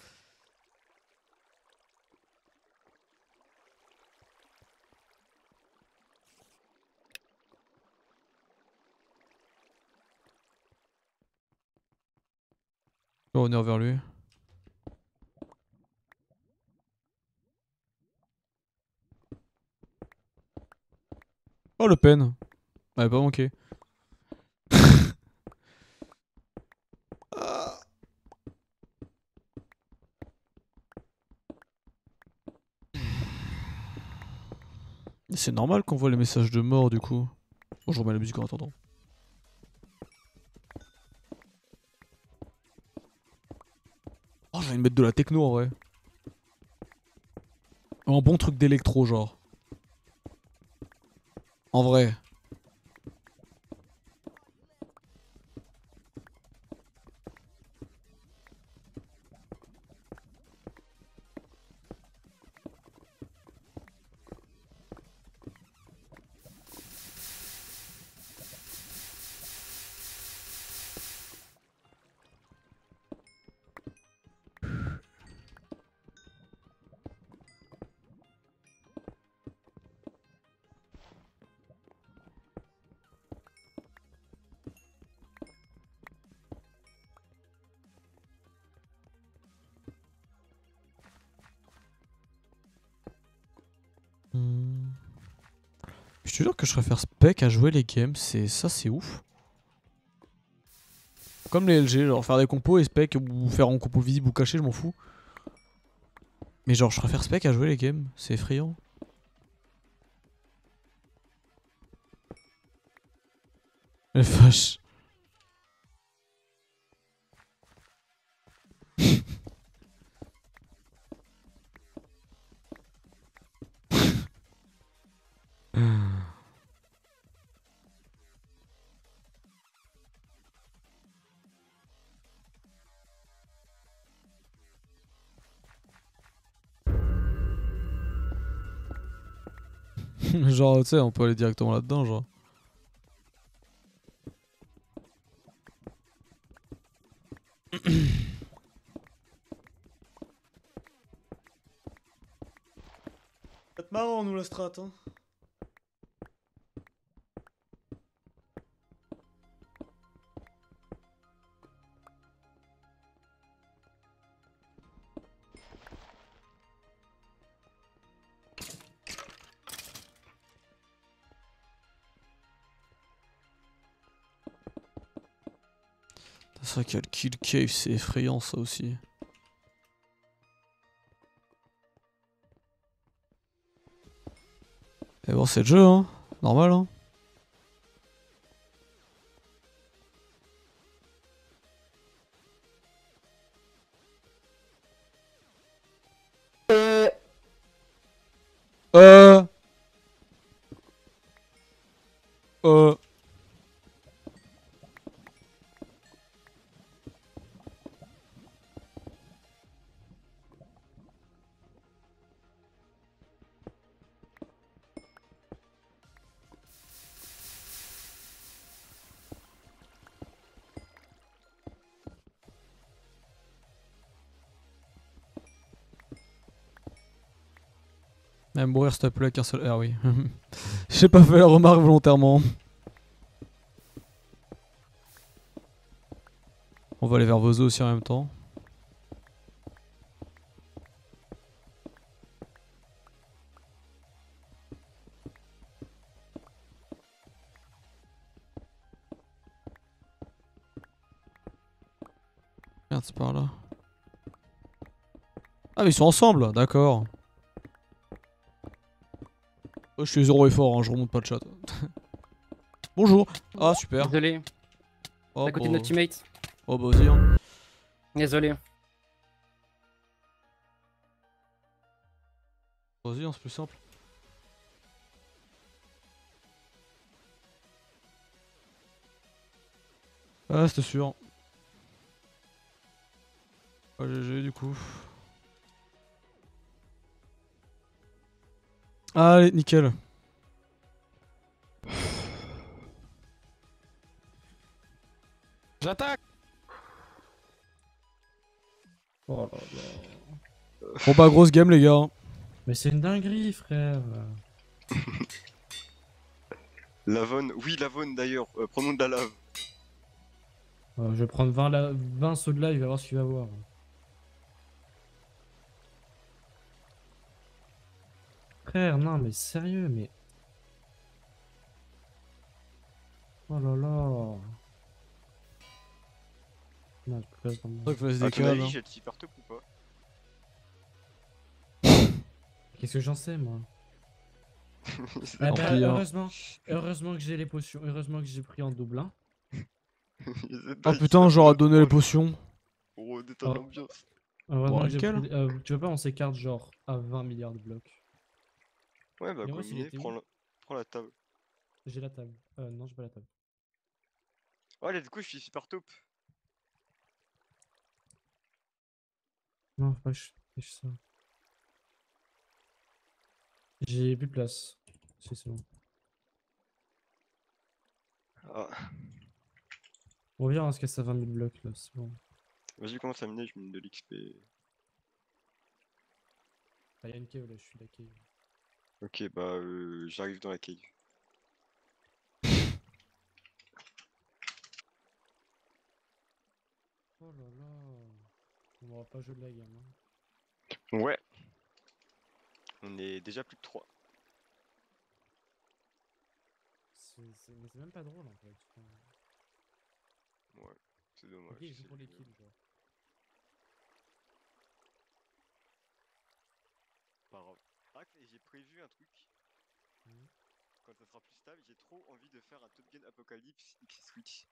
Je vais revenir vers lui. Oh Le Pen. Ouais, pas manqué. C'est normal qu'on voit les messages de mort du coup. Bon, je remets la musique en attendant. Oh, j'ai envie de mettre de la techno en vrai. Un bon truc d'électro, genre. En vrai. Hmm. Je te jure que je préfère spec à jouer les games, c'est ouf. Comme les LG, genre faire des compos et spec ou faire en compo visible ou caché, je m'en fous. Mais genre je préfère spec à jouer les games, c'est effrayant. Les vaches. Genre tu sais on peut aller directement là-dedans genre. C'est marrant nous la strat hein. C'est vrai qu'il y a le kill cave, c'est effrayant ça aussi. Et bon, c'est le jeu, hein. Normal, hein. Euh... Euh... Même mourir s'il te plaît qu'un seul... Ah oui. J'ai pas fait la remarque volontairement. On va aller vers vos os aussi en même temps. Merde, c'est par là. Ah mais ils sont ensemble, d'accord. Oh, je suis zéro effort, hein, je remonte pas le chat. Bonjour. Ah super. Désolé, Oh, à côté de notre teammate. Oh bah vas-y. Hein. Désolé. Vas-y, hein, c'est plus simple. Ah c'était sûr. Ah GG du coup. Allez, nickel. J'attaque. Oh là là. Bon bah grosse game les gars. Mais c'est une dinguerie, frère. Lavone, oui Lavone d'ailleurs, prenons de la lave. Je vais prendre 20 sauts de live, il va voir ce qu'il va voir. Frère, non, mais sérieux, mais. Oh là là. Non, je peux pas se C'est vrai que vas-y À ton décale. avis, Hein. j'ai le super top ou pas? Qu'est-ce que j'en sais, moi? C'est Ah Tant bah, pis, hein. heureusement que j'ai les potions, heureusement que j'ai pris en double, hein. Je sais Ah pas, putain, il j'aurais s'appelle donné les Paul. potions. Pour détendre Oh. l'ambiance. Heureusement Bon, que j'ai nickel. pris... tu veux pas, on s'écarte genre à 20 milliards de blocs. Ouais, bah, Yamos, il combiné, était où? prends la table. J'ai la table. Non, j'ai pas la table. Ouais, là, du coup, je suis super top. Non, faut pas que je fiche ça. J'ai plus de place. C'est bon. Ah, On revient, on se casse à 20 000 blocs là, c'est bon. vas-y, commence à miner, je mine de l'XP. Ah, y'a une cave là, je suis la cave. Ok, bah, j'arrive dans la cave. Oh là là. On va pas jouer de la gamme. Hein. Ouais. On est déjà plus de 3. Mais c'est même pas drôle en fait. Enfin, Ouais, c'est dommage. ok, il joue c'est pour les le- kills, genre. Pas grave. Ah, et j'ai prévu un truc. Mhm. Quand ça sera plus stable, j'ai trop envie de faire un Top Gun Apocalypse X Switch.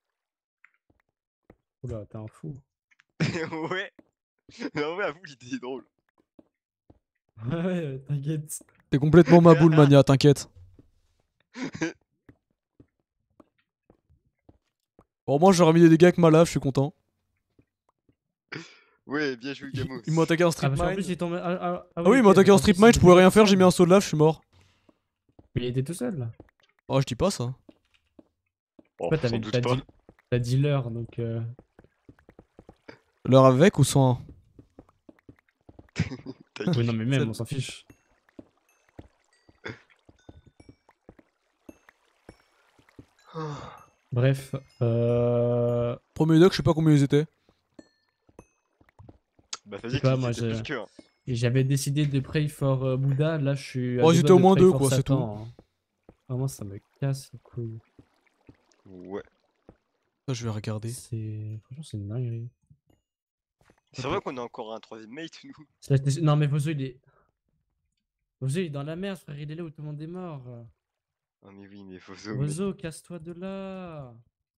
Oula, t'es un fou. Ouais. Mais en vrai, avoue, l'idée est drôle. Ouais, t'inquiète. T'es complètement ma boule, mania, t'inquiète. Bon, moi j'aurais mis des dégâts avec ma lave, je suis content. Ouais, bien joué, Gamos. Il m'a attaqué en Ah, strip parce qu'en mine. plus, il tombait. Ah oui, il m'a attaqué en strip mine, je pouvais rien faire, j'ai mis un saut de lave, je suis mort. Mais il était tout seul là. Oh, je dis pas ça. Oh, Ouais, sans doute pas. t'as dealer donc. L'heure avec ou sans? Oui, non, mais même, on s'en fiche. Bref, Premier doc, je sais pas combien ils étaient. Bah, Je vas-y, sais pas, qu'ils moi, étaient plus que un. j'avais décidé de pray for Bouddha, là je suis. à Oh, deux ils doigts étaient au de moins pray deux, for quoi, c'est Satan, hein. Vraiment, ça me casse les couilles. Ouais. Je Ça, je vais regarder. Franchement, c'est une dinguerie. C'est vrai qu'on a encore un troisième mate, nous. Non, mais Vozo, il est. Vozo, il est dans la merde, frère. Il est là où tout le monde est mort. Ah, mais oui, mais Fozo, Vozo, casse-toi de là.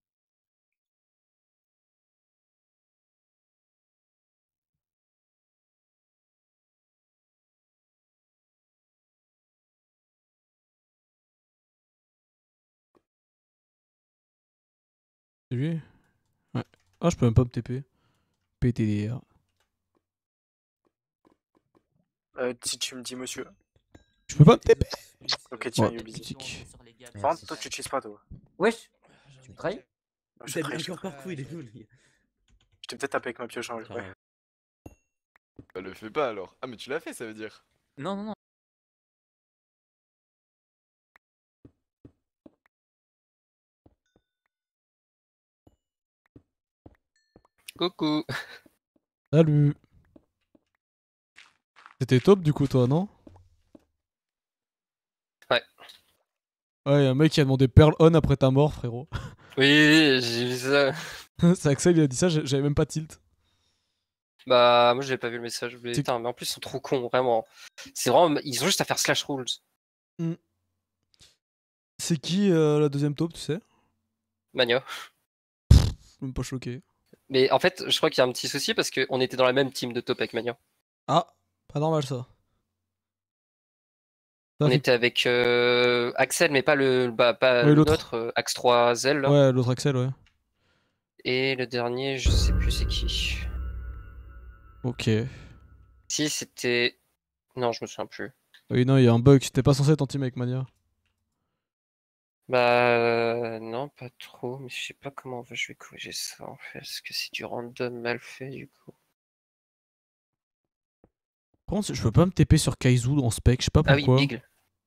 C'est lui? Ouais. Ah, je peux même pas me TP. PTDR. Si tu me dis monsieur. Je peux pas me TP? Ok, tiens, Ouais, Yubizi. critique. Par contre, toi, tu utilises pas, toi. Wesh, tu me trahis? Je te Il a traite, mis je te encore traite. par coup, il est nul. Je t'ai peut-être tapé avec ma pioche en vrai. Bah le fais pas alors. Ah mais tu l'as fait ça veut dire. Non, non, non. Coucou. Salut. C'était top du coup, toi, non? Ouais. Ouais, y'a un mec qui a demandé Pearl On après ta mort, frérot. Oui, j'ai vu ça. C'est Axel, il a dit ça, j'avais même pas tilt. Bah, moi j'avais pas vu le message. Mais, C'est- putain, mais en plus, ils sont trop cons, vraiment. C'est vraiment. Ils ont juste à faire slash rules. C'est qui la deuxième taupe, tu sais? Mania. Je suis même pas choqué. Mais en fait, je crois qu'il y a un petit souci parce qu'on était dans la même team de top avec Mania. Ah, pas normal ça. Ça On fait- était avec Axel, mais pas le, pas Ouais, le l'autre. nôtre, Axe 3Zel. Là. Ouais, l'autre Axel, ouais. Et le dernier, je sais plus c'est qui. Ok. Si, c'était. Non, je me souviens plus. Oui, non, il y a un bug, c'était pas censé être en team avec Mania. Bah, non, pas trop, mais je sais pas comment je vais corriger ça en fait. Est-ce que c'est du random mal fait du coup? Par contre, je peux pas me TP sur Kaizu en spec, je sais pas Ah oui, pourquoi. Big.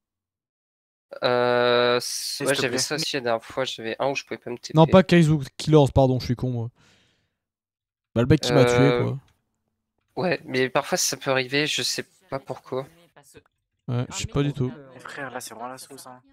Ouais, te j'avais plaît. ça aussi la dernière fois, j'avais un où je pouvais pas me TP. Non, pas Kaizu, Killers, pardon, je suis con moi. Bah, le mec qui m'a tué, quoi. Ouais, mais parfois ça peut arriver, je sais pas pourquoi. Ouais, je sais pas du tout. Et frère, là, c'est vraiment la sauce, hein.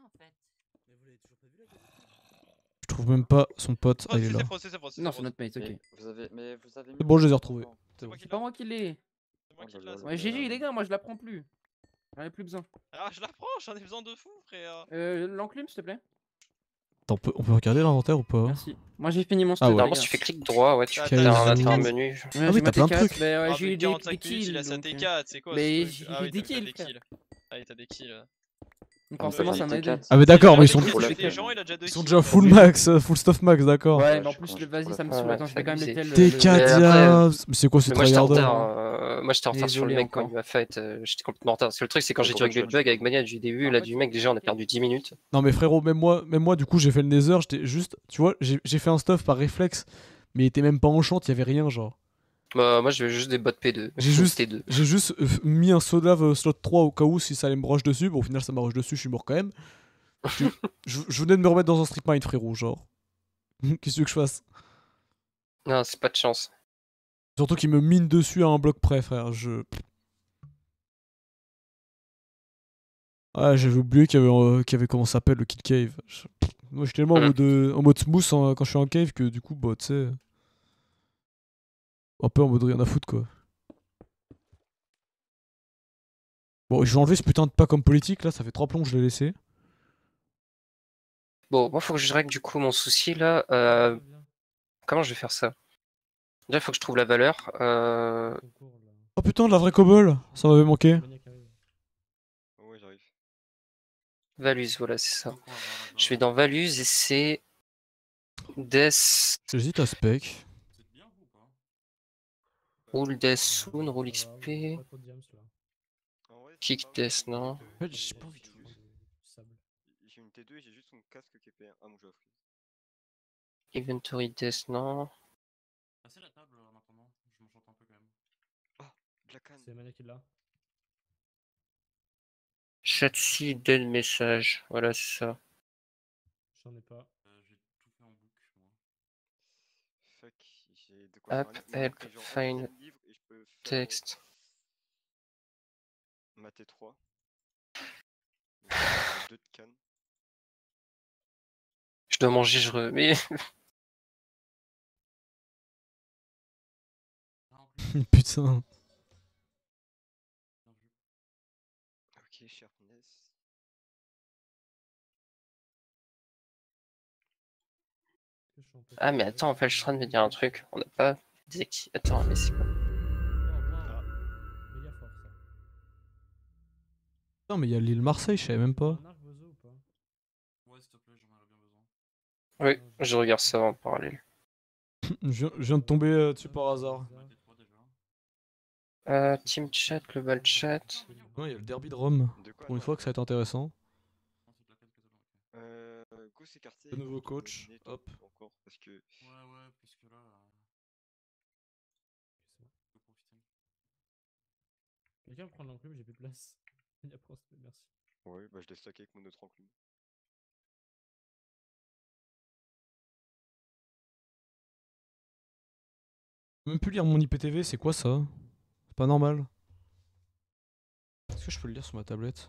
Je trouve même pas son pote. Ah, il est là. Non, c'est notre mate, ok. Vous avez mis C'est bon, je les ai retrouvés. C'est bon. C'est pas moi qui l'ai. Ouais, GG les gars, moi je la prends plus. J'en ai plus besoin. Ah, je la prends, j'en ai besoin de fou, frère. L'enclume, s'il te plaît. Attends, on peut regarder l'inventaire ou pas? Merci. Moi j'ai fini mon Ah stuff. ouais. Normalement, si tu fais clic droit, ouais, tu Ah, fais Kaizu. un menu. Ouais, Ah j'ai oui, t'as ma plein de T4, trucs. bah, ouais, Ah, j'ai eu mais 45 des minutes, kills. il a sa donc, T4, c'est quoi Mais ce j'ai truc? Ah oui, des t'as kills, des frère. kills. Ah oui, t'as des kills. Donc forcément ouais, ça m'a aidé. Ah, mais d'accord, mais ils sont, Il Pour a le des gens, il a déjà 2 ils sont kills. déjà full max, full stuff max, d'accord. Ouais, mais en plus, vas-y, ça me saoule. Ouais, Attends, je fais quand même les abusé. tels. TK Mais après- Diabs. Mais c'est quoi ce Mais moi j'étais en tryharders? retard, moi j'étais en retard sur le Désolé mec quand encore. il m'a fait, j'étais complètement en retard. Parce que le truc c'est quand j'ai dû régler le bug avec Mania du début, là du mec déjà on a perdu 10 minutes. Non mais frérot, même moi du coup j'ai fait le Nether, j'étais juste, tu vois, j'ai fait un stuff par réflexe, mais il était même pas enchant, il y avait rien genre. Bah, moi j'avais juste des bots P2. J'ai juste- T2. J'ai juste mis un saut de lave slot 3 au cas où si ça allait me rush dessus, bon au final ça m'a rush dessus, je suis mort quand même. Je venais de me remettre dans un strip mine frérot, genre. Qu'est-ce que tu veux que je fasse? Non, c'est pas de chance. Surtout qu'il me mine dessus à un bloc près frère, Ah j'avais oublié qu'il y avait comment ça s'appelle le kill cave. Moi je suis tellement en mode smooth quand je suis en cave que du coup bah tu sais... Un peu en mode rien à foutre quoi. Bon, je vais enlever ce putain de pack comme politique là, ça fait 3 plombs que je l'ai laissé. Bon, moi faut que je règle du coup mon souci là. Comment je vais faire ça? Déjà, il faut que je trouve la valeur. Oh putain, de la vraie cobble, ça m'avait manqué. Ouais, j'arrive. Values, voilà, c'est ça. Je vais dans Values et c'est Death, J'hésite à spec. Rule Death Soon, Rule XP, En vrai, c'est Kick pas Death, vraiment non. que- En fait, j'ai pas envie de jouer. J'ai une T2 et j'ai juste son casque qui est P1. Ah, mon jeu a freeze. Inventory Death, non. Passez la table en attendant, je m'enchante un peu quand même. Black Hand. C'est Mania qui l'a. Chatsi Dead Message, voilà, c'est ça. J'en ai pas. J'ai tout fait en boucle, moi. Fuck, j'ai de quoi Hop, faire un livre. Mais help, après, genre, un find deuxième livre et je peux faire Text. ma T3. Donc, j'ai 2 de canne. Je dois manger, je re... Mais Putain. Ok, sharpness. Ah, mais attends, en fait, je suis en train de me dire un truc. On n'a pas désactivé. Attends, mais c'est quoi? Méga fort ça. Non, mais il y a l'île Marseille, je savais même pas. Un arc Vozo ou pas? Ouais, s'il te plaît, j'en aurais bien besoin. Oui, je regarde ça en parallèle. Je viens de tomber dessus par hasard. Team chat, global chat. Ouais, il y a le derby de Rome. De quoi? Pour une fois que ça va être intéressant. Go s'écarter. Le nouveau coach, hop. Encore parce que. Ouais, parce que là. Quelqu'un prend l'enclume, j'ai plus de place. Il y a merci. Ouais, bah je laisse stacker avec mon autre enclume. Je peux même plus lire mon IPTV, c'est quoi ça? C'est pas normal. Est-ce que je peux le lire sur ma tablette?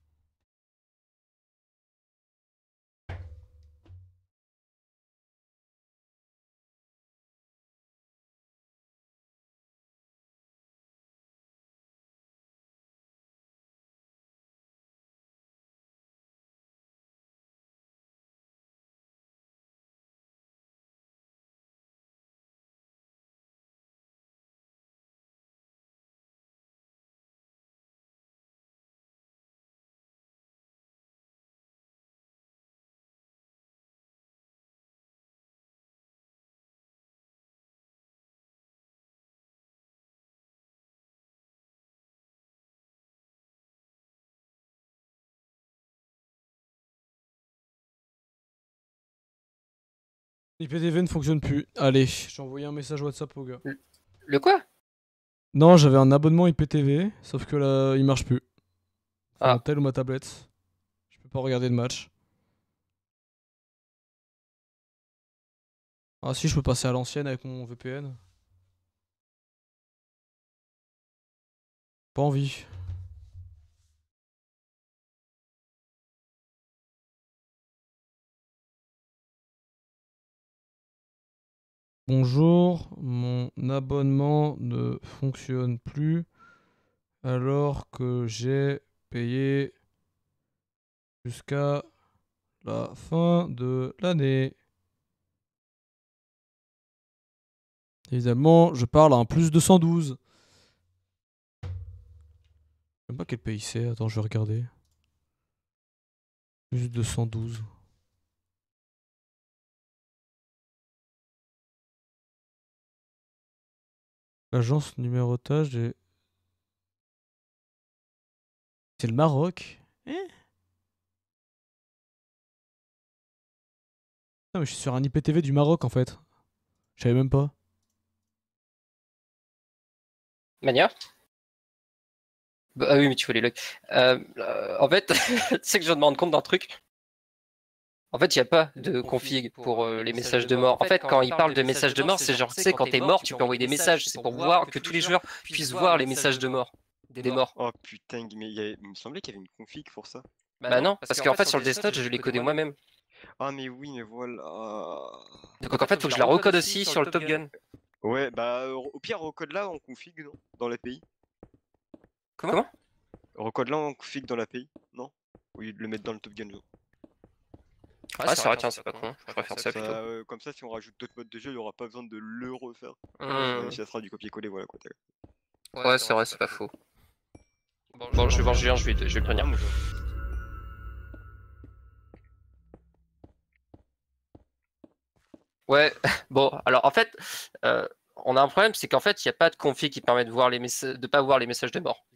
IPTV ne fonctionne plus. Allez, j'ai envoyé un message WhatsApp au gars. Le quoi? Non, j'avais un abonnement IPTV, sauf que là, il marche plus. Enfin, Ah. tel ou ma tablette. Je peux pas regarder de match. Ah si, je peux passer à l'ancienne avec mon VPN. Pas envie. Bonjour, mon abonnement ne fonctionne plus alors que j'ai payé jusqu'à la fin de l'année. Évidemment, je parle à un plus 212. Je sais pas quel pays c'est, attends, je vais regarder. Plus 212. L'agence numérotage est... C'est le Maroc? Non mais je suis sur un IPTV du Maroc en fait. Je savais même pas. Mania? Bah, ah oui, mais tu vois les logs. En fait, tu sais que je viens de me rendre compte d'un truc. En fait, il n'y a pas de config pour les messages de mort. En fait, quand il parle de messages de mort, c'est genre, tu sais, quand t'es mort, tu peux envoyer des messages. C'est pour voir que tous les joueurs puissent voir les messages de mort. Des morts. Oh putain, mais il me semblait qu'il y avait une config pour ça. Bah non, parce qu'en fait, sur le desktop, je l'ai codé moi-même. Ah mais oui, mais voilà. Donc en fait, faut que je la recode aussi sur le Top Gun. Ouais, bah au pire, recode là en config, non? Dans l'API. Comment? Recode là en config dans l'API, non? Oui, le mettre dans le Top Gun. Genre. Ah, c'est vrai, tiens, c'est pas con. Je préfère ça plutôt. Comme ça, si on rajoute d'autres modes de jeu, il n'y aura pas besoin de le refaire. Ça sera du copier-coller, voilà quoi. Ouais, c'est vrai, c'est pas faux. Bon, je vais voir Julien, je vais le prévenir. Ouais, bon, alors en fait, on a un problème, c'est qu'en fait, il n'y a pas de config qui permet de voir de pas voir les messages de mort.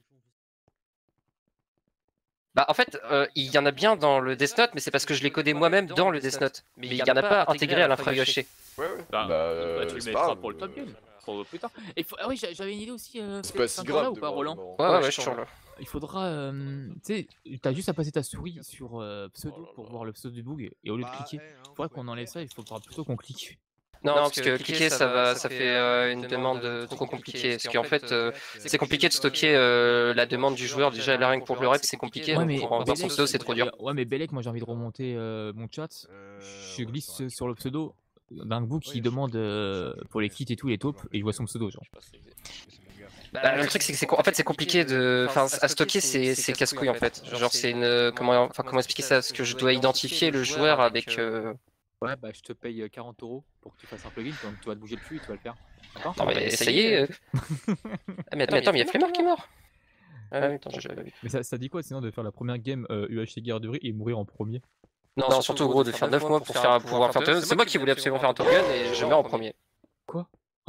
Bah en fait, il y en a bien dans le Death Note, mais c'est parce que je l'ai codé moi-même dans le Death Note. Mais il n'y en a pas intégré à l'infra gâché. Ouais. Bah, tu le c'est mettras pas pour le Top Gun. Pour plus tard. Et ah oui, j'avais une idée aussi. C'est pas si là grave ou de pas, voir Roland? des morts. Ouais, je suis toujours là. Il faudra, tu sais, t'as juste à passer ta souris sur pseudo pour voir le pseudo du bug et au lieu de cliquer, il faudrait qu'on enlève ça, il faudra plutôt qu'on clique. Non, parce que cliquer, ça fait une demande trop compliquée. Parce qu'en fait, c'est compliqué de stocker la demande du joueur. Déjà, là, rien que pour le rep, c'est compliqué. Ouais, Donc mais pour voir son pseudo, c'est trop dur. Ouais, mais Belek, moi j'ai envie de remonter mon chat. Je glisse sur le pseudo. d'un book qui demande pour les kits et tout, les taupes, et je vois son pseudo, genre. Bah, le truc c'est que c'est compliqué de, enfin à stocker c'est casse-couille en fait. Genre c'est une, comment expliquer ça? Parce que je dois identifier le joueur avec. Ouais, bah je te paye 40 € pour que tu fasses un plugin, donc tu vas te bouger le cul et tu vas le faire. D'accord? Non mais ça y est. Ah mais attends, mais il y a Flemmard qui est mort. Ah oui, attends, j'ai pas vu. Mais ça dit quoi sinon de faire la première game UHC Garderie et mourir en premier? Non, surtout gros de faire 9 mois pour pouvoir faire Top Gun. C'est moi qui voulais absolument faire un Top Gun et je meurs en premier. Quoi?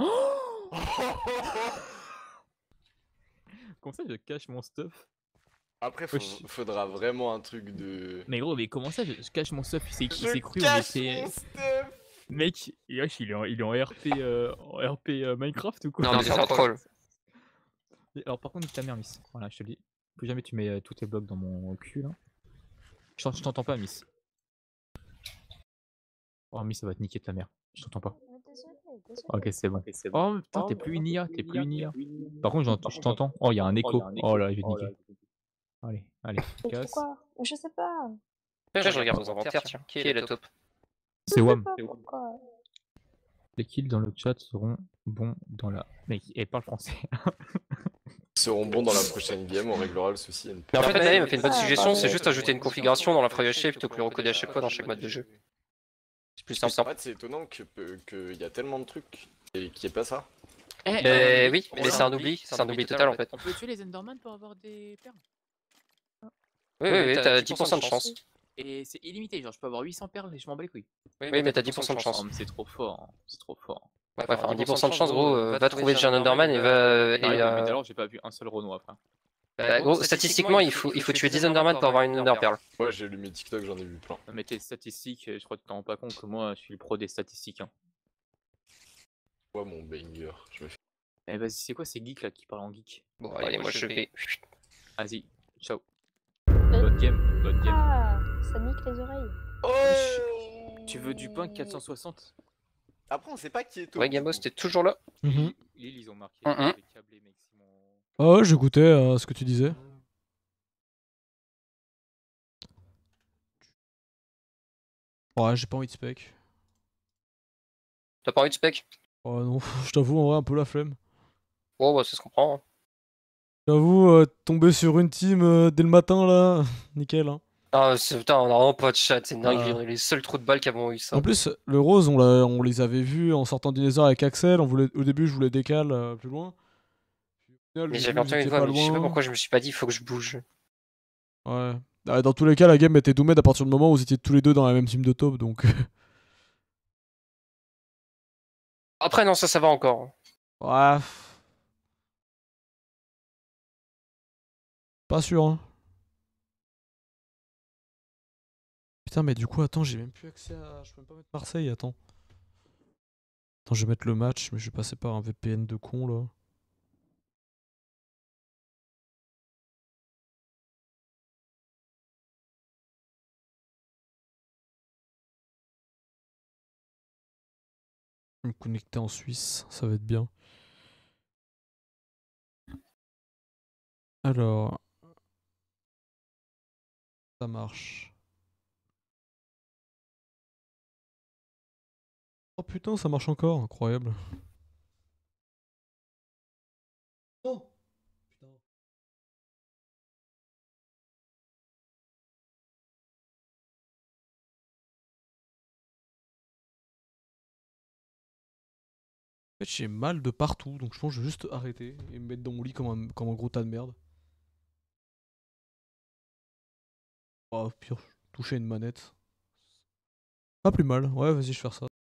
Comment ça je cache mon stuff? Après, faudra vraiment un truc de. Mais gros, mais comment ça je cache mon stuff? Il s'est cru, on Cache était. mon stuff. Mec, wesh, il est en RP Minecraft ou quoi? Non, mais c'est un troll. Alors par contre, nique ta mère, Miss. Voilà, je te le dis. Plus jamais tu mets tous tes blocs dans mon cul là. Je t'entends pas, Miss. Oh, Miss, ça va te niquer ta mère. Je t'entends pas. Ok, c'est bon. Oh putain, t'es plus une IA, Par contre, je t'entends. Oh, il y a un écho. Oh là, je vais te niquer. Allez, casse. Pourquoi? Je sais pas. Après, je regarde aux inventaires, tiens. Qui est le top? C'est Wam. Pourquoi? Les kills dans le chat seront bons dans la. Mec, elle parle français. Seront bons dans la prochaine game, on réglera le souci. Mais en fait, Naïm m'a fait une bonne suggestion, c'est juste ajouter une configuration dans l'infra UHC plutôt que le recoder à chaque fois dans chaque mode de jeu. C'est plus simple. En fait, c'est étonnant qu'il y a tellement de trucs et qu'il n'y ait pas ça. Oui, mais c'est un oubli total en fait. On peut tuer les Enderman pour avoir des perles? Oui, t'as 10% de chance. Et c'est illimité, genre je peux avoir 800 perles et je m'en bats les couilles. Oui, mais t'as 10% de chance. Oh, c'est trop fort, c'est trop fort. Ouais, enfin 10% de chance, gros, va trouver déjà un Enderman et va. Mais alors j'ai pas vu un seul Renoir, frère. Bah, gros, statistiquement, il faut tuer 10 Enderman pour avoir une Ender Pearl. Ouais, j'ai lu mes TikTok, j'en ai vu plein. Non, mais tes statistiques, je crois que tu t'en rends pas compte que moi je suis le pro des statistiques. Hein. Ouais, mon banger, je me fais. Eh vas-y, c'est quoi ces geeks là qui parlent en geek? Bon, allez, moi je vais. Vas-y, ciao. Bonne game. Ah, ça nique les oreilles. Oh, tu veux du pain 460? Après, on sait pas qui est tout. Ouais, Gamos, t'es toujours là. Lille, ils ont marqué. Câblé, mec, Oh, j'écoutais ce que tu disais. Ouais, j'ai pas envie de spec. T'as pas envie de spec? Oh non, je t'avoue, en vrai, un peu la flemme. Oh, bah ça se comprend. Hein. J'avoue, tomber sur une team dès le matin là, nickel. Hein. Ah, putain, on a vraiment pas de chat, c'est dingue, on est les seuls trous de balles qui avons eu ça. En plus, le rose, on les avait vus en sortant du Nether avec Axel. Au début, je voulais décaler plus loin. Mais j'avais entendu une voix, mais je sais pas pourquoi je me suis pas dit, il faut que je bouge. Ouais. Dans tous les cas, la game était doomed à partir du moment où vous étiez tous les deux dans la même team de top, donc. Après, non, ça va encore. Ouais. Pas sûr, hein. Putain, mais du coup, attends, j'ai même plus accès à. Je peux même pas mettre Marseille, attends. Attends, je vais mettre le match, mais je vais passer par un VPN de con là. Je vais me connecter en Suisse, ça va être bien. Alors. Ça marche. Oh putain, ça marche encore, incroyable. Oh putain. En fait, j'ai mal de partout, donc je pense que je vais juste arrêter et me mettre dans mon lit comme un gros tas de merde. Oh, pire, toucher une manette. Pas plus mal, ouais, vas-y, je vais faire ça.